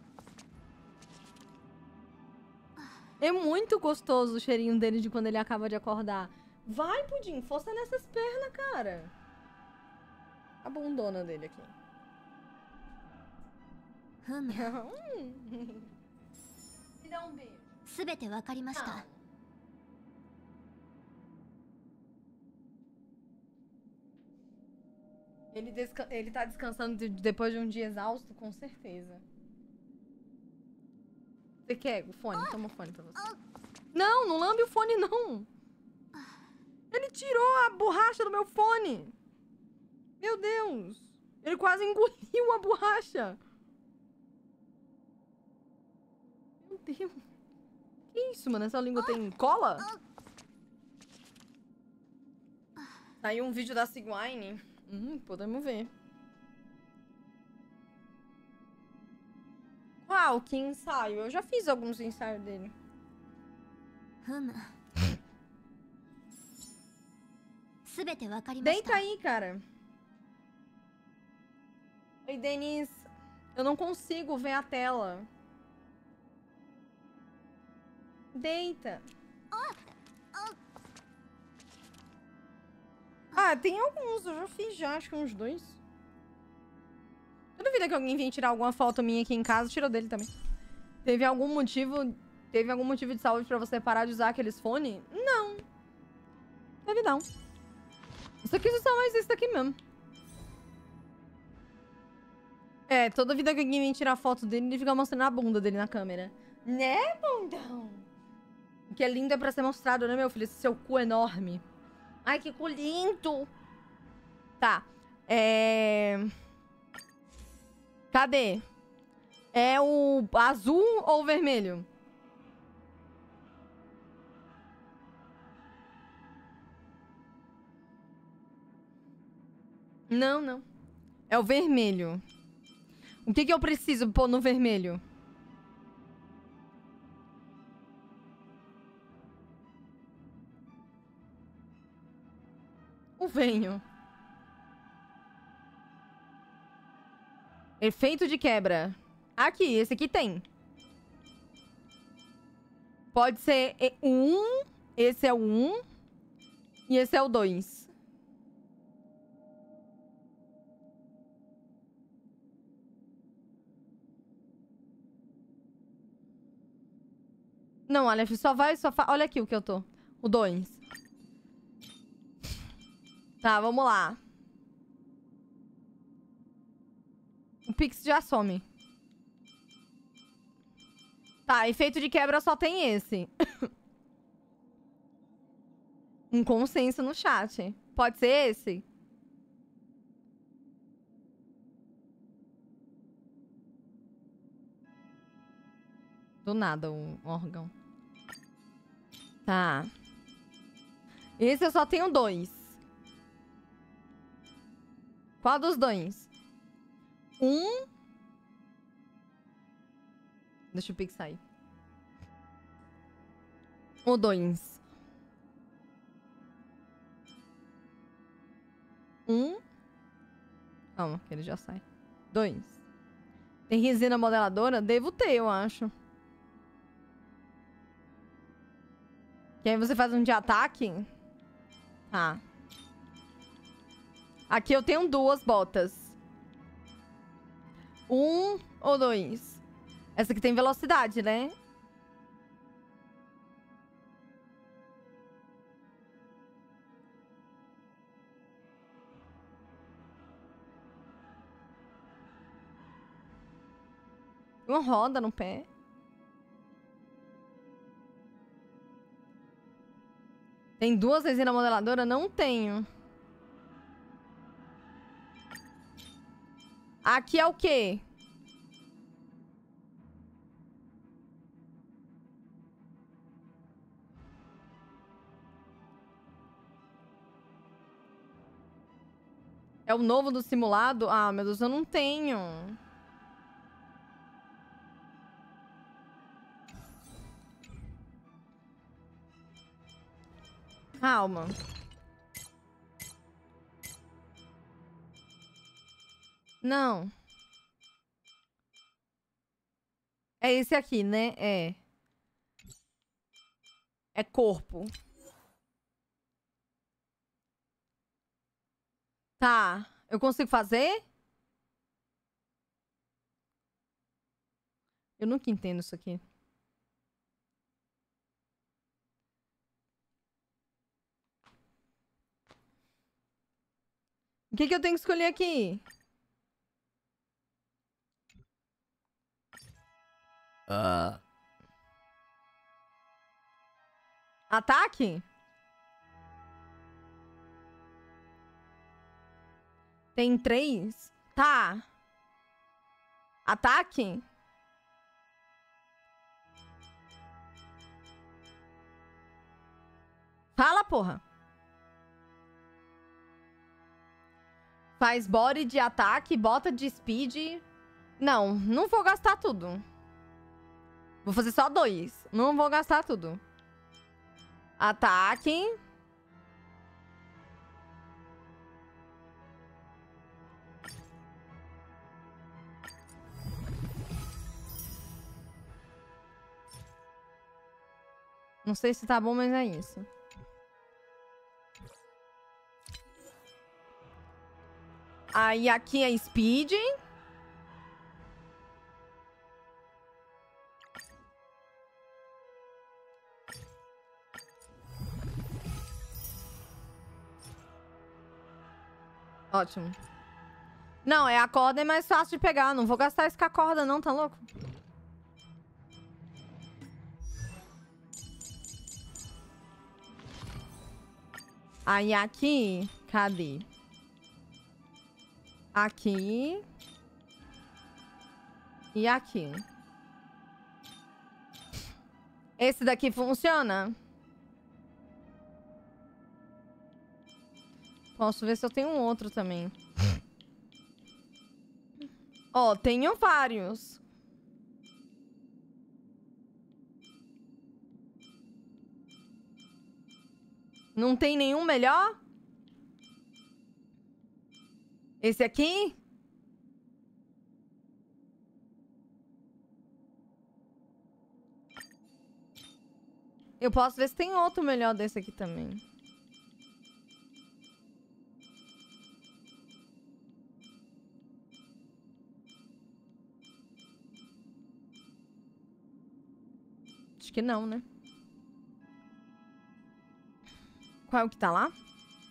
É muito gostoso o cheirinho dele de quando ele acaba de acordar. Vai, Pudim, força nessas pernas, cara. A bundona dele aqui. ふむ。 Me dá um beijo. 全てわかりました。 Ele tá descansando depois de um dia exausto, com certeza. Você quer o fone? Toma o fone pra você. Não, não lambe o fone, não. Ele tirou a borracha do meu fone. Meu Deus. Ele quase engoliu a borracha. Meu Deus. Que isso, mano? Essa língua tem cola? Saiu um vídeo da Sigwine. Podemos ver. Qual? Que ensaio? Eu já fiz alguns ensaios dele. ふむ。全てわかりまし Deita た。 aí, cara. Oi, Denis. Eu não consigo ver a tela. Deita. Ah, tem alguns. Eu já fiz já, acho que uns 2. Toda vida que alguém vem tirar alguma foto minha aqui em casa, tirou dele também. Teve algum motivo de saúde pra você parar de usar aqueles fones? Não. Teve não. Eu só quis usar mais esse daqui mesmo. É, toda vida que alguém vem tirar foto dele, ele fica mostrando a bunda dele na câmera. Né, bundão? O que é lindo é pra ser mostrado, né, meu filho? Esse seu cu enorme. Ai, que cu lindo! Tá. Cadê? É o azul ou o vermelho? Não, não. É o vermelho. O que eu preciso pôr no vermelho? O venho. Efeito de quebra. Aqui, esse aqui tem. Pode ser o 1, esse é o 1 e esse é o 2. Não, Aleph, olha aqui o que eu tô. O 2. Tá, vamos lá. O Pix já some. Tá, efeito de quebra só tem esse. Um consenso no chat. Pode ser esse? Do nada, o órgão. Tá. Esse eu só tenho 2. Qual dos 2? 1. Deixa o Pix sair. O 2. 1. Calma, que ele já sai. 2. Tem resina modeladora? Devo ter, eu acho. Que aí você faz um de ataque. Tá. Aqui eu tenho 2 botas. 1 ou 2? Essa aqui tem velocidade, né? Uma roda no pé. Tem 2 resina modeladora? Não tenho. Aqui é o quê? É o novo do simulado? Ah, meu Deus, eu não tenho. Calma. Não. É esse aqui, né? É. É corpo. Tá. Eu consigo fazer? Eu nunca entendo isso aqui. O que eu tenho que escolher aqui? Ataque? Tem 3? Tá. Ataque? Fala, porra. Faz body de ataque, bota de speed. Não, não vou gastar tudo. Vou fazer só 2. Não vou gastar tudo. Ataque. Não sei se tá bom, mas é isso. Aí aqui é speed. Ótimo. Não, é a corda é mais fácil de pegar. Não vou gastar isso com a corda não, tá louco? Aí aqui... Cadê? Aqui. E aqui. Esse daqui funciona? Posso ver se eu tenho um outro também. Ó, tenho vários. Não tem nenhum melhor? Esse aqui? Eu posso ver se tem outro melhor desse aqui também. Acho que não, né? Qual é o que tá lá?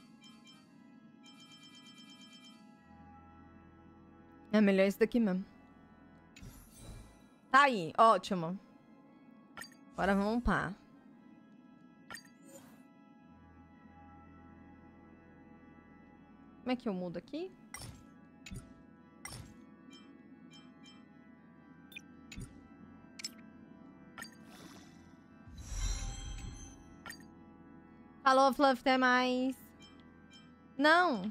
É melhor esse daqui mesmo. Tá aí, ótimo. Agora vamos upar. Como é que eu mudo aqui? Falou, Fluff, até mais. Não.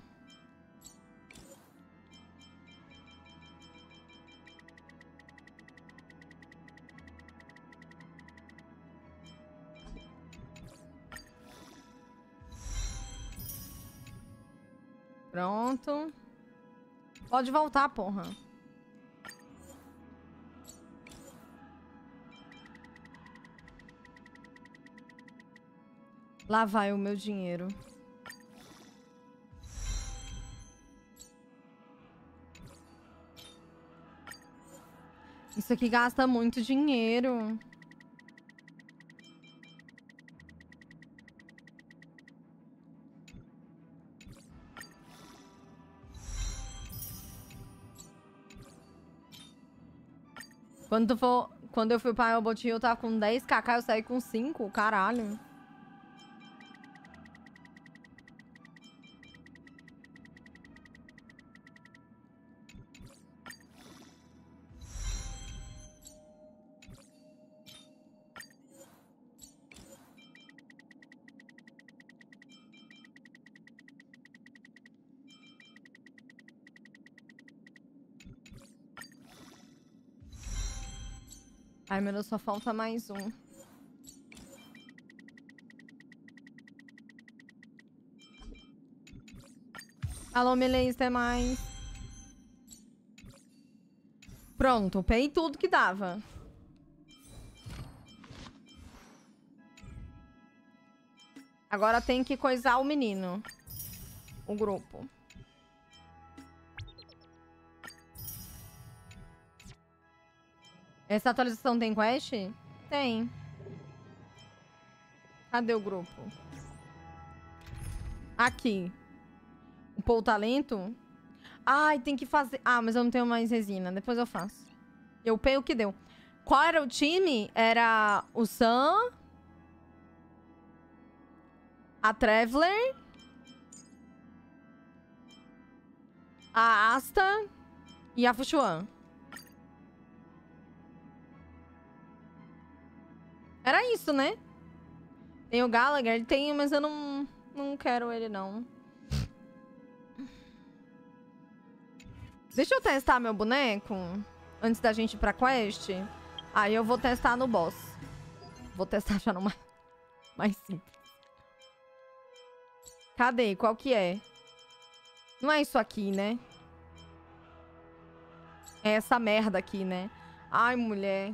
Pronto. Pode voltar, porra. Lá vai o meu dinheiro. Isso aqui gasta muito dinheiro. Quando eu fui pra El Botinho, eu tava com 10kk, eu saí com 5, caralho. Ai, meu Deus, só falta mais um. Alô, Melês, até mais. Pronto, upei tudo que dava. Agora tem que coisar o menino. O grupo. Essa atualização tem quest? Tem. Cadê o grupo? Aqui. O Paul Talento. Ai, tem que fazer... Ah, mas eu não tenho mais resina. Depois eu faço. Eu upei o que deu. Qual era o time? Era o Sam. A Traveler. A Asta. E a Fuxuan. Era isso, né? Tem o Gallagher? Tem, mas eu não quero ele, não. Deixa eu testar meu boneco antes da gente ir pra quest. Aí eu vou testar no boss. Vou testar já no mais simples. Cadê? Qual que é? Não é isso aqui, né? É essa merda aqui, né? Ai, mulher.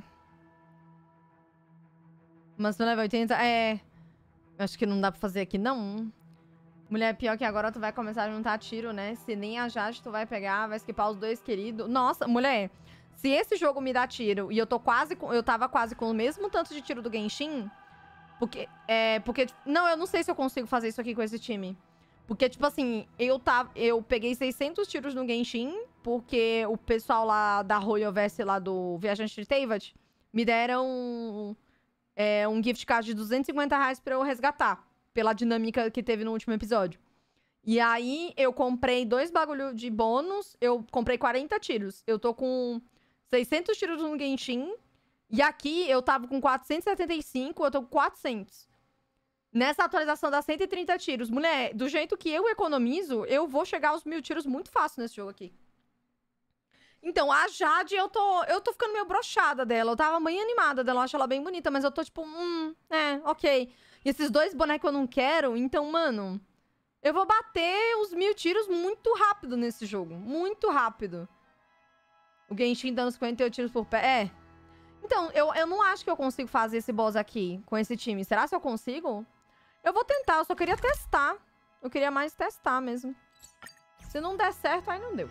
Mas no level 80, acho que não dá pra fazer aqui, não. Mulher, pior que agora tu vai começar a juntar tiro, né? Se nem a Jade tu vai pegar, vai esquipar os dois queridos. Nossa, mulher, se esse jogo me dá tiro e eu tava quase com o mesmo tanto de tiro do Genshin, porque, não, eu não sei se eu consigo fazer isso aqui com esse time. Porque, tipo assim, eu peguei 600 tiros no Genshin, porque o pessoal lá da Royoverse, lá do Viajante de Teyvat, me deram um gift card de R$250 pra eu resgatar. Pela dinâmica que teve no último episódio. E aí, eu comprei 2 bagulho de bônus. Eu comprei 40 tiros. Eu tô com 600 tiros no Genshin. E aqui, eu tava com 475. Eu tô com 400. Nessa atualização dá 130 tiros. Mulher, do jeito que eu economizo, eu vou chegar aos 1000 tiros muito fácil nesse jogo aqui. Então, a Jade, eu tô ficando meio broxada dela. Eu tava bem animada dela, eu acho ela bem bonita. Mas eu tô tipo, ok. E esses 2 bonecos eu não quero, então, mano... Eu vou bater os 1000 tiros muito rápido nesse jogo. Muito rápido. O Genshin dando 58 tiros por pé. Então, eu não acho que eu consigo fazer esse boss aqui com esse time. Será que eu consigo? Eu vou tentar, eu só queria testar. Eu queria mais testar mesmo. Se não der certo, aí não deu.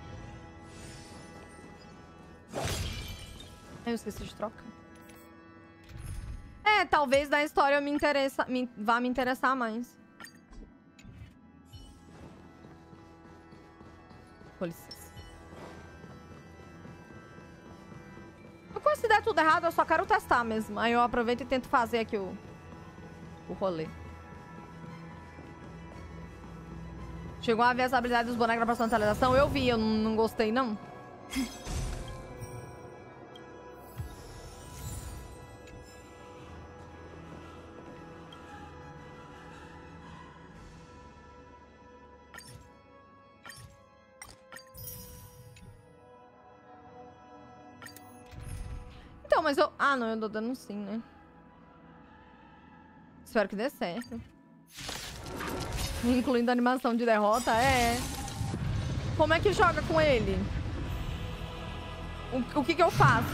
Eu esqueci de trocar. Talvez da história vá me interessar mais. Com licença. Se der tudo errado, eu só quero testar mesmo. Aí eu aproveito e tento fazer aqui o rolê. Chegou a ver as habilidades dos bonecos da próxima atualização? Eu vi, eu não gostei, não. Então, mas eu... Ah, não, eu tô dando sim, né? Espero que dê certo. Incluindo a animação de derrota, Como é que joga com ele? O que que eu faço?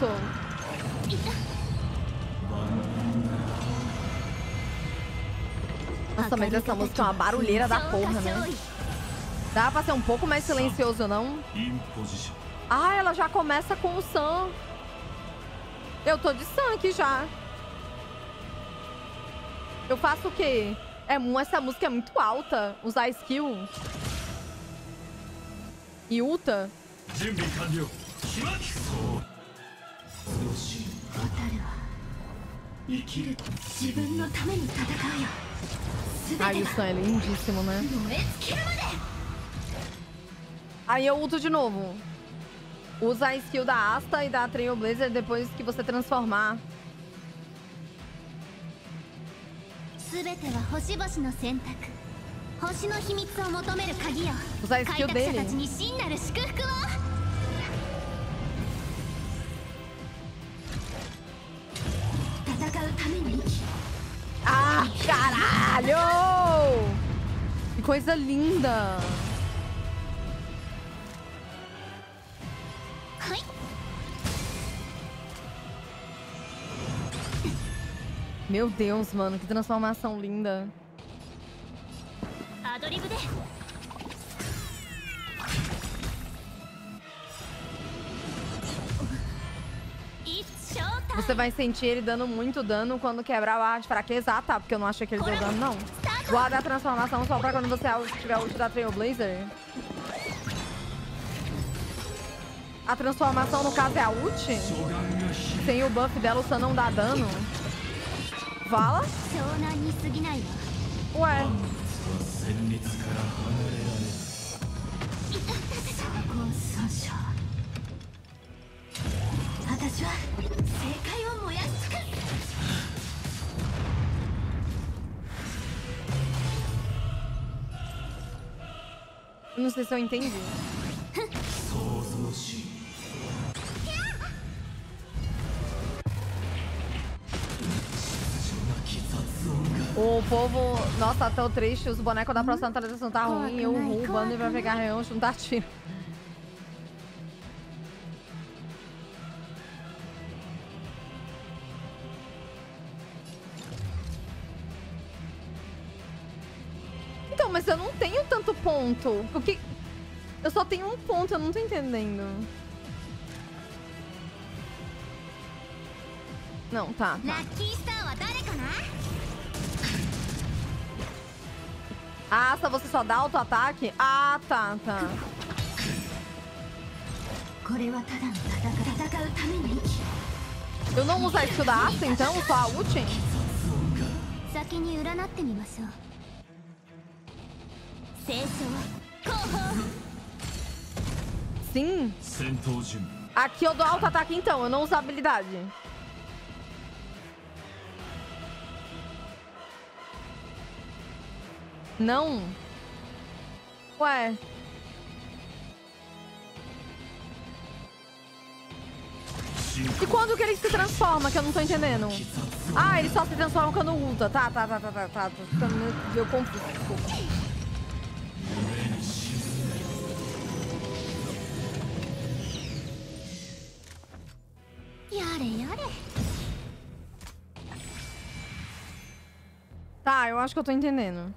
Nossa, mas essa música é uma barulheira da porra, né? Dá pra ser um pouco mais silencioso, não? Ah, ela já começa com o Sam. Eu tô de Sam aqui já. Eu faço o quê? Essa música é muito alta. Usar skill. E Uta. Ai, o Sam é lindíssimo, né? Aí eu ulto de novo. Usa a skill da Asta e da Trailblazer depois que você transformar. Usar a skill dele. Ah, caralho! Que coisa linda! Meu Deus, mano, que transformação linda. Você vai sentir ele dando muito dano quando quebrar o ar de fraqueza. Ah, tá, porque eu não achei que ele deu dano, não. Guarda a transformação só pra quando você tiver o ult da Trailblazer. A transformação, no caso, é a ult? Sem o buff dela, o Sam não dá dano? Vala? Ué. Não sei se eu entendi. O povo... Nossa, tô triste. Os bonecos da próxima atualização tá ruim. Eu roubando e vai pegar reão, não dá tiro. Então, mas eu não tenho tanto ponto. Porque eu só tenho um ponto, eu não tô entendendo. Não, tá. Ah, só você só dá auto-ataque? Ah, tá, tá. Eu não uso a skill da Asta, então? Só a ult? Sim. Aqui eu dou auto-ataque, então. Eu não uso a habilidade. Não? Ué. E quando que ele se transforma, que eu não tô entendendo? Ah, ele só se transforma quando ulta. Tá. Tô ficando meio confuso, desculpa. Tá, eu acho que eu tô entendendo.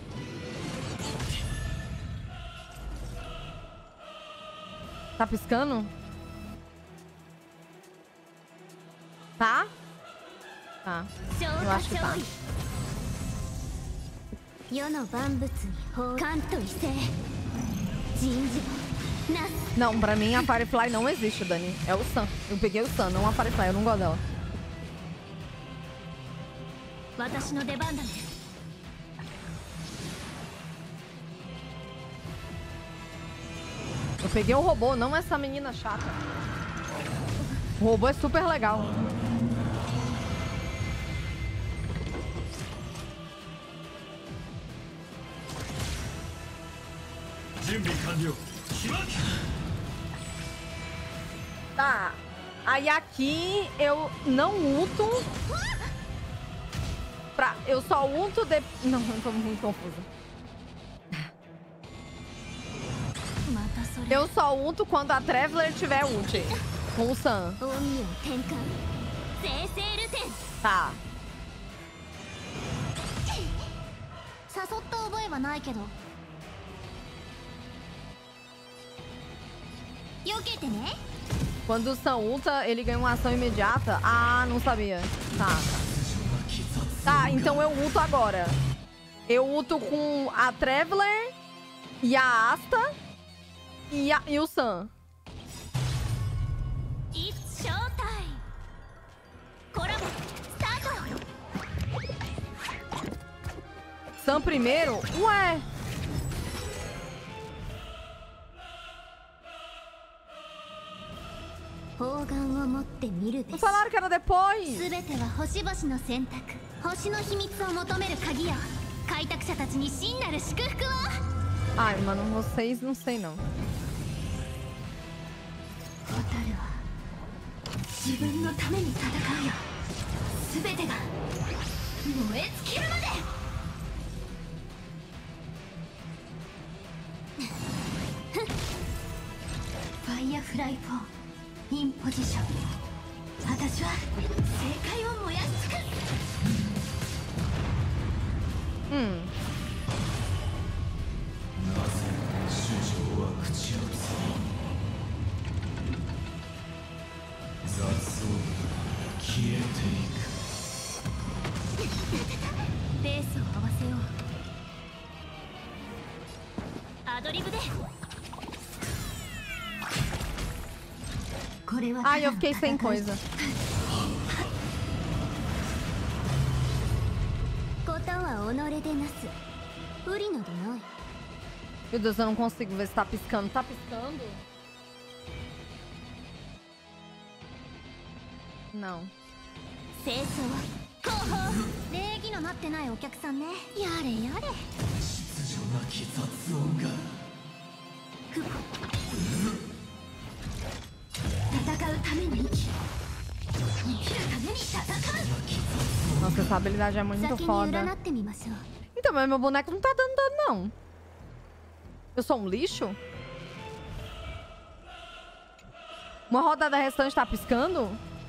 Tá piscando? Tá? Tá. Eu acho que tá. Não, pra mim a Firefly não existe, Dani. É o Sam. Eu peguei o Sam, não a Firefly. Eu não gosto dela. Eu peguei o robô, não essa menina chata. O robô é super legal. Tá. Aí aqui eu não ulto. Eu só ulto de... Não, eu tô muito confusa. Eu só ulto quando a Traveler tiver ult. Com o Sam. Tá. Quando o Sam ulta, ele ganha uma ação imediata. Ah, não sabia. Tá. Tá, então eu ulto agora. Eu ulto com a Traveler e a Asta e o Sam. Sam primeiro? Ué. Não falaram que era depois. Ai, mano, vocês não sei não. Ai, eu fiquei sem coisa. Meu Deus, eu não consigo ver se tá piscando. Tá piscando? Não. Nossa, essa habilidade é muito foda. Então, mas meu boneco não tá dando dano, não. Eu sou um lixo? Uma rodada restante tá piscando?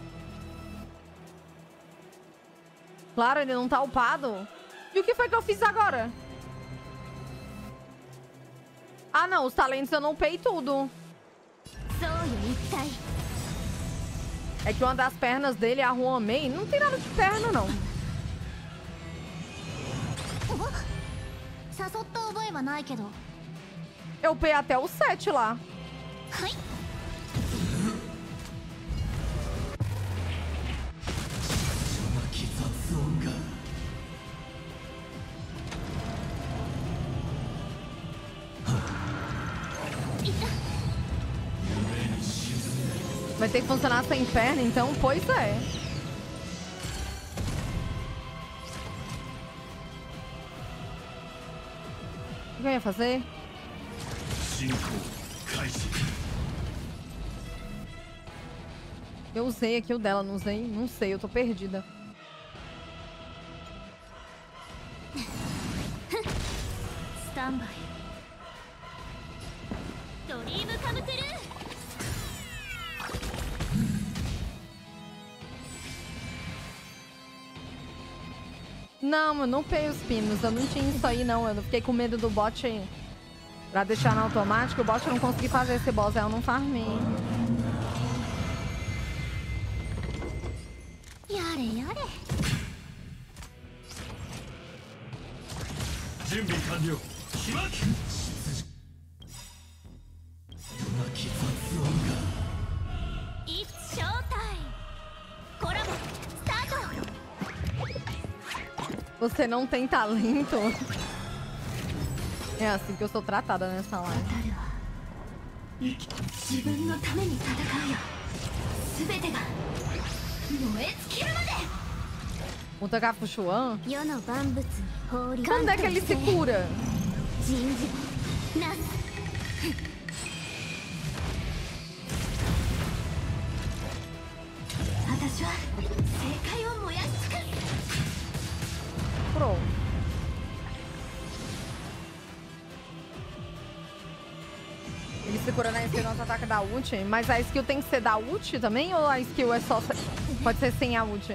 Claro, ele não tá upado. E o que foi que eu fiz agora? Ah, não. Os talentos eu não upei tudo. É que uma das pernas dele, a Ruamei, não tem nada de perna, não. Eu upei até o 7 lá. Vai ter que funcionar sem perna, então? Pois é. O que eu ia fazer? Eu usei aqui o dela, não usei? Não sei, eu tô perdida. Standby. Não, eu não upei os pinos. Eu não tinha isso aí, não. Eu fiquei com medo do bot pra deixar no automático. O bot não consegui fazer esse boss, aí eu não farmei. Você não tem talento? É assim que eu sou tratada nessa live. O Takafuchuan? Quando é que ele se cura? Se cura na skill nosso ataque da ult. Mas a skill tem que ser da ult também? Ou a skill é só... Pode ser sem a ult?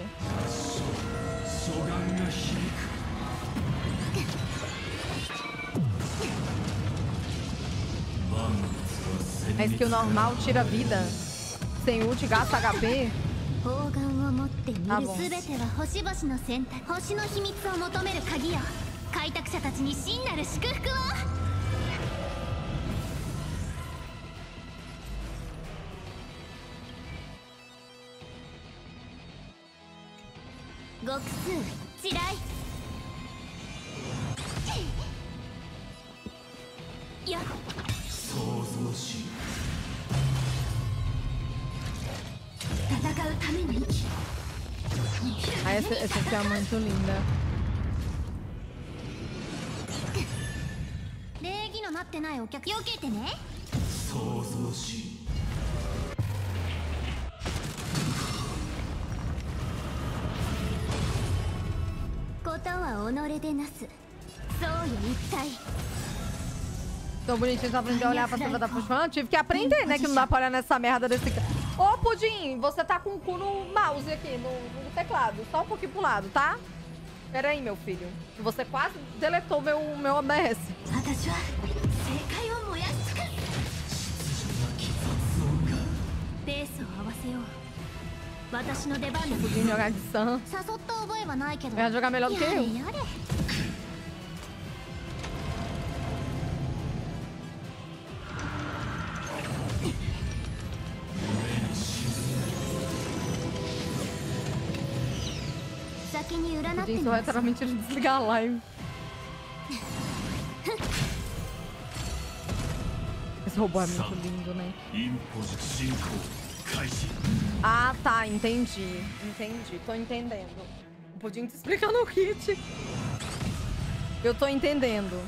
A skill normal tira vida. Sem ult gasta HP. 砲丸を持って見るあもうすべては星々の選択、星の秘密を求める鍵よ。開拓者たちに真なる祝福を。極数地雷やっ戦うために Ah, essa aqui é muito linda. 礼儀のなってないお客避けてね。ことは己でなす。そうよ一体。 Tô bonitinho, só aprendi a olhar pra cima da puxão. Tive que aprender, né? Que não dá pra olhar nessa merda desse... Ô, Pudim, você tá com o cu no mouse aqui, no teclado. Só um pouquinho pro lado, tá? Pera aí, meu filho. Você quase deletou meu OBS. 私は正解を燃やし尽くす。ペースを合わせよう。私の出番だ。 Pudim jogar de Sam. 誘った覚えはないけど。 Vai jogar melhor do que eu. やれやれ。 先に占って Pudim み só ま vai す。 literalmente desligar a live. Esse robô é muito lindo, né? Ah, tá. Entendi. Entendi. Tô entendendo. O Pudim te explicando o kit. Eu tô entendendo.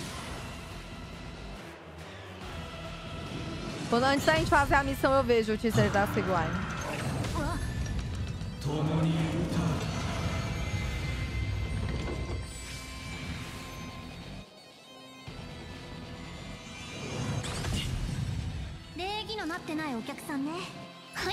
Quando antes da gente fazer a missão, eu vejo o teaser da Seguai. 礼儀のなってないお客さんね。はい。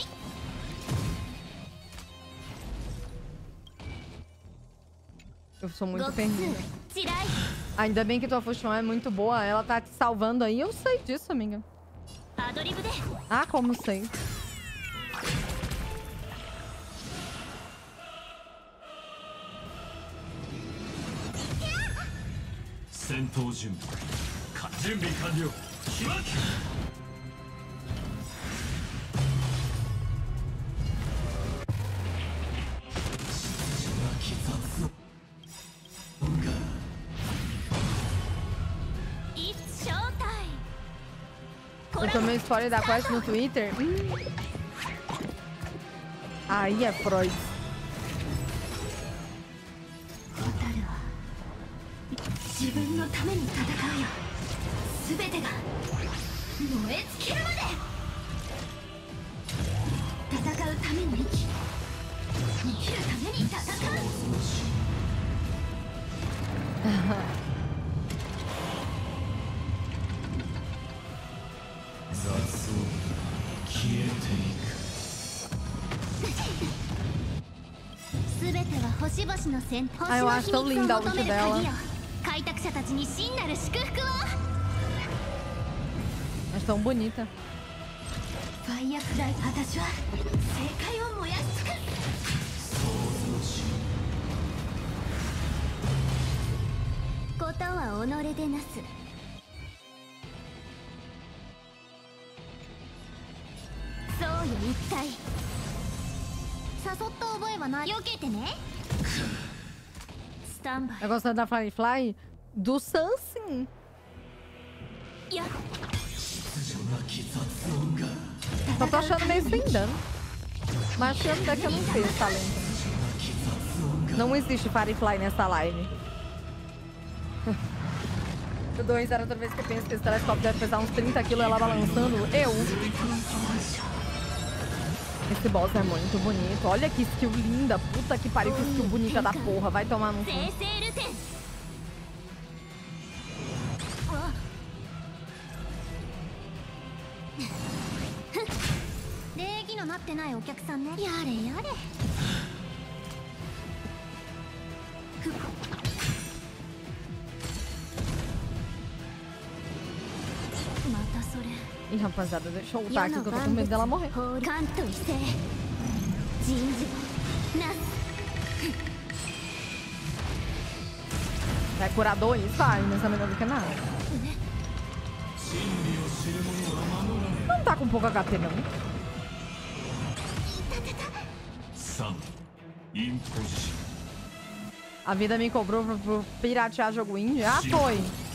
Eu sou muito 極 perdida. 数地雷 Ainda bem que tua Fuxão é muito boa. Ela tá te salvando aí. Eu sei disso, amiga. アドリブで Ah, como sei. 戦闘準備完了。開け。 It's showtime. Eu tomei spoiler da quest no Twitter. Aí é Freud. 自分のために戦うよ。すべてが燃え尽きるまで。戦うために生き、生きるために戦う。 雑草消えていく。 すべては星々の戦闘。 Ah, eu acho tão linda a ult dela. 開拓者たちに真なる祝福を。 Mas tão bonita. ファイヤーフライ。私は正解を燃やし尽くす。ことは己でなす。そうよ一体。誘った覚えはない。避けてね。スタンバイ。 Eu gosto da Firefly do Sam, sim. やっ Só tô achando meio sem dano. Mas acho que até que eu não sei esse talento. Não existe Firefly nessa live. Eu dou risada toda vez que eu penso que esse telescópio deve pesar uns 30 kg ela balançando. Esse boss é muito bonito. Olha que skill linda. Puta que pariu, que skill bonita da porra. Vai tomar no cu. 生成ルテン。 礼儀のなってないお客さんね。やれやれ。またそれ。 Ih, rapaziada, deixa eu ultar aqui que eu tô com medo dela morrer. Canto e se. Jinji. Nas. Vai curar 2? Vai, mas é melhor do que nada. Não tá com pouco HP, não. A vida me cobrou por piratear jogo indie? Ah, foi!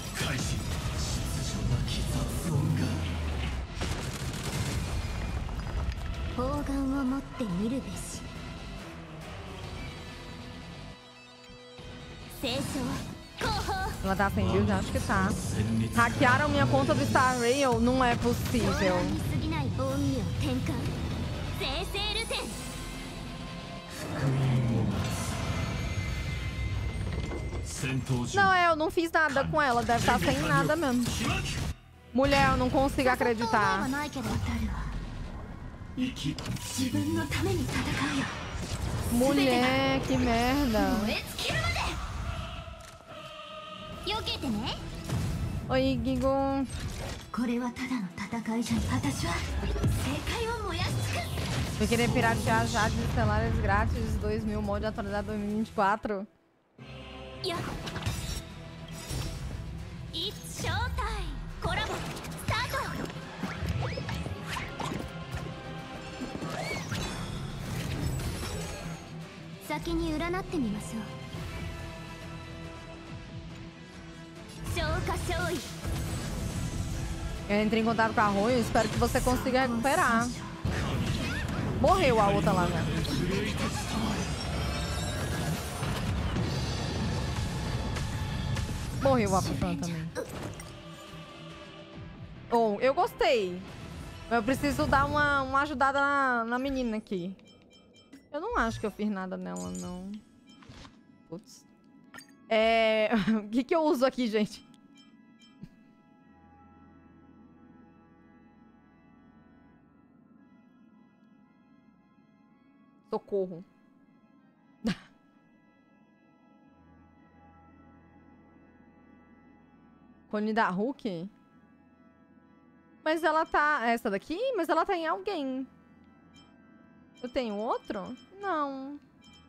Ela tá sem build? Acho que tá. Hackearam minha conta do Star Rail? Não é possível. Não, eu não fiz nada com ela. Deve estar sem nada mesmo. Mulher, eu não consigo acreditar. Mulher, que merda. Oi, Gigo. Eu queria piratear já de estelares grátis 2000 mod atualizado 2024. It's showtime! コラボスタート!先に占ってみましょう。 Eu entrei em contato com a Rui, espero que você consiga recuperar. Morreu a outra lá, né? Morreu a Fran também. Oh, eu gostei. Eu preciso dar uma ajudada na menina aqui. Eu não acho que eu fiz nada nela, não. Putz. O que eu uso aqui, gente? Socorro. Cone da Hulk? Mas ela tá... Essa daqui? Mas ela tá em alguém. Eu tenho outro? Não.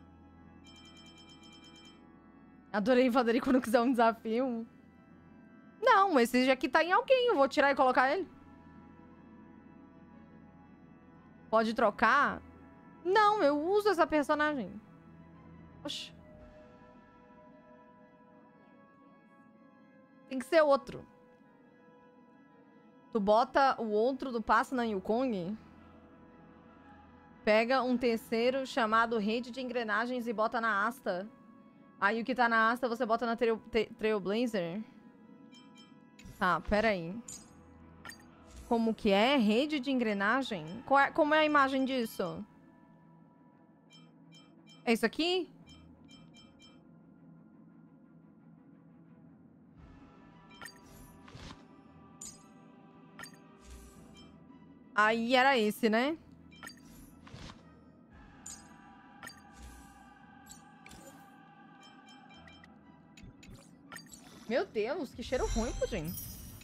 Adorei fazer quando quiser um desafio. Não, esse aqui tá em alguém. Eu vou tirar e colocar ele. Pode trocar? Não, eu uso essa personagem. Oxi. Tem que ser outro. Tu bota o outro do passo na Yukong. Pega um terceiro chamado Rede de Engrenagens e bota na asta. Aí o que tá na asta você bota na Trailblazer. Tá, pera aí. Como que é? Rede de engrenagem? Como é a imagem disso? É isso aqui? Aí era esse, né? Meu Deus, que cheiro ruim, gente.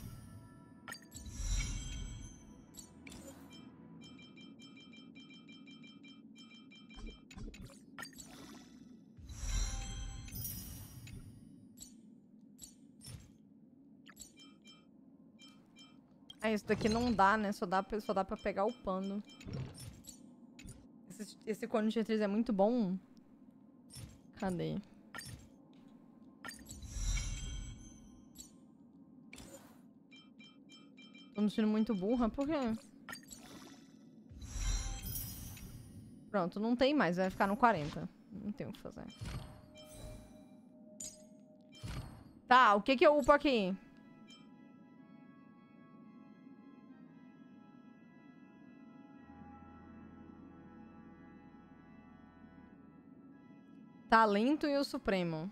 Isso daqui não dá, né? Só dá pra pegar o pano. Esse cone de atriz é muito bom. Cadê? Tô me sentindo muito burra, por quê? Pronto, não tem mais, vai ficar no 40. Não tem o que fazer. Tá, o que que eu upo aqui? Talento e o Supremo.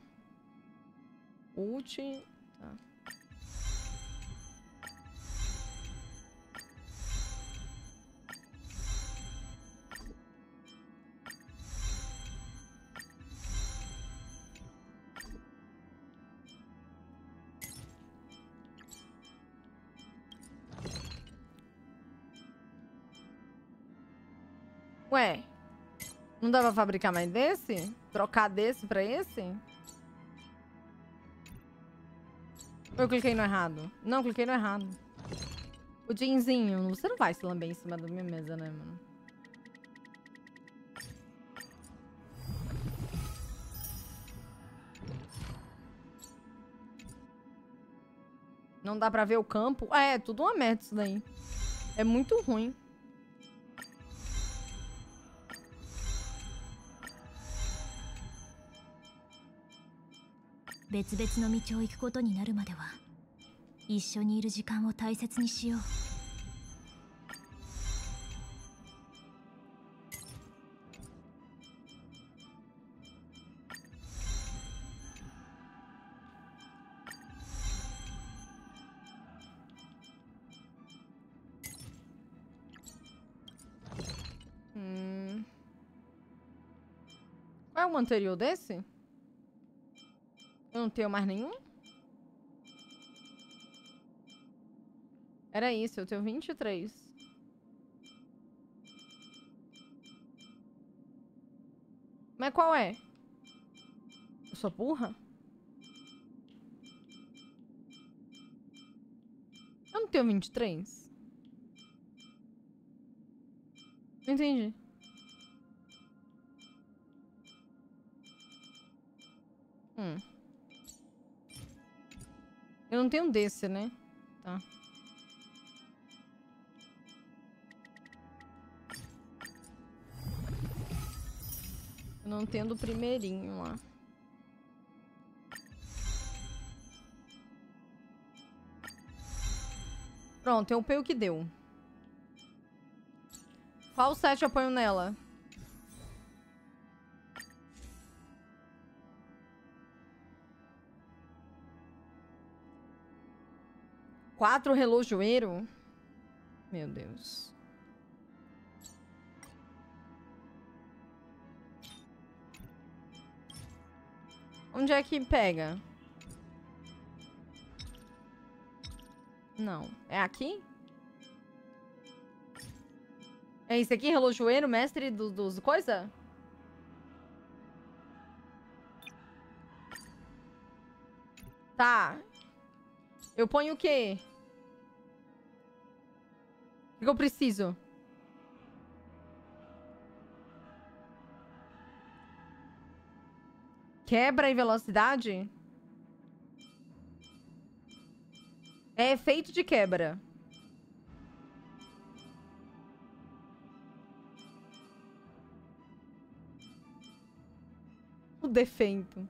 Ult... Tá. Ué, não dá pra fabricar mais desse? Trocar desse pra esse? Ou eu cliquei no errado? Não, cliquei no errado. O Jinzinho, você não vai se lamber em cima da minha mesa, né, mano? Não dá pra ver o campo. É tudo uma merda isso daí. É muito ruim. Qual é o anterior desse? Eu não tenho mais nenhum? Era isso, eu tenho 23. Mas qual é? Eu sou burra? Eu não tenho 23. Não entendi. Eu não tenho desse, né? Tá. Eu não tenho do primeirinho lá. Pronto, eu upei o que deu. Qual set eu ponho nela? Quatro relojoeiro? Meu Deus. Onde é que pega? Não. É aqui? É esse aqui, relojoeiro, mestre dos coisa? Tá. Eu ponho o quê? O que eu preciso? Quebra e velocidade? É efeito de quebra. O defeito.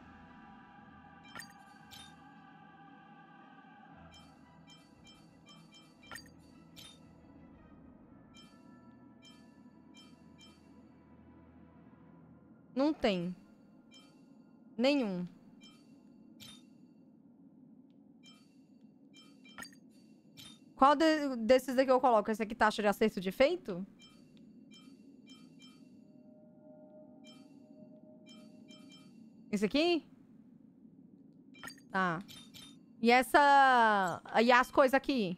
Não tem. Nenhum. Qual desses aqui eu coloco? Esse aqui taxa de acerto de efeito? Esse aqui? Tá. E essa... E as coisas aqui?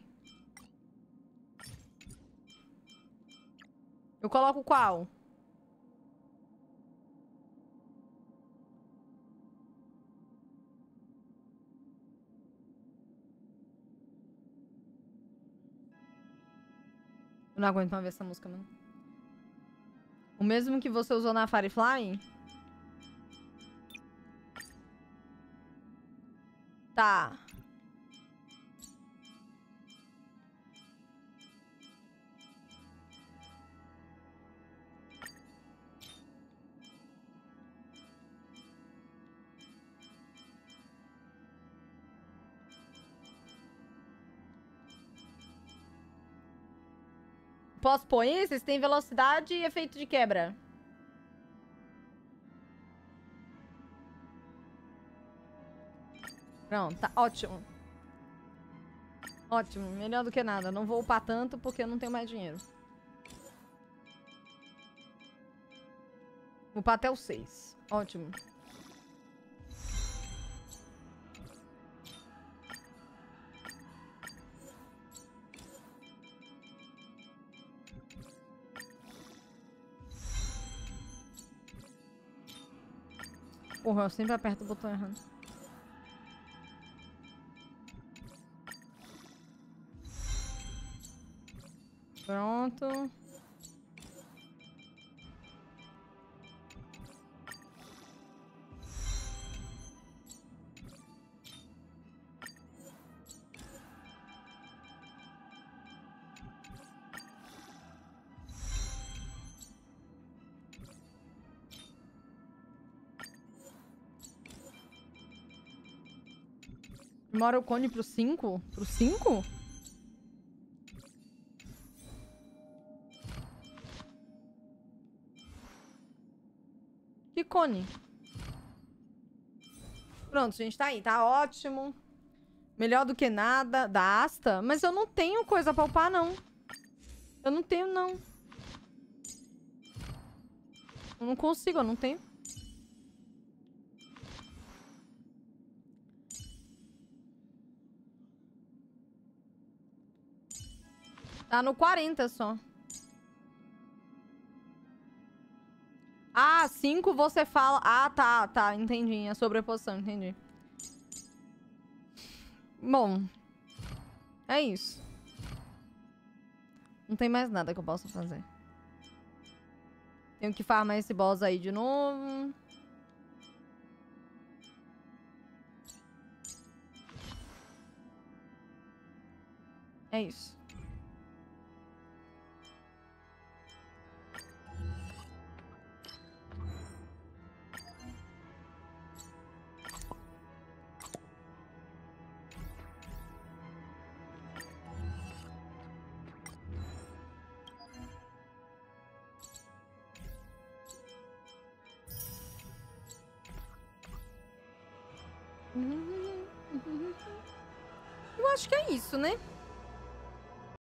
Eu coloco qual? Eu não aguento mais ver essa música, mano. O mesmo que você usou na Firefly? Tá. Posso pôr esses? Tem velocidade e efeito de quebra. Pronto, tá ótimo. Ótimo, melhor do que nada. Não vou upar tanto porque eu não tenho mais dinheiro. Vou upar até o 6. Ótimo. Porra, eu sempre aperto o botão errado. Pronto. Mora o cone pro 5? Pro 5? Que cone? Pronto, gente, tá aí. Tá ótimo. Melhor do que nada. Da Asta. Mas eu não tenho coisa pra upar, não. Eu não tenho, não. Eu não consigo, eu não tenho. Tá no 40 só. Ah, 5 você fala... Ah, tá. Entendi. A sobreposição, entendi. Bom. É isso. Não tem mais nada que eu possa fazer. Tenho que farmar esse boss aí de novo. É isso. Eu acho que é isso, né?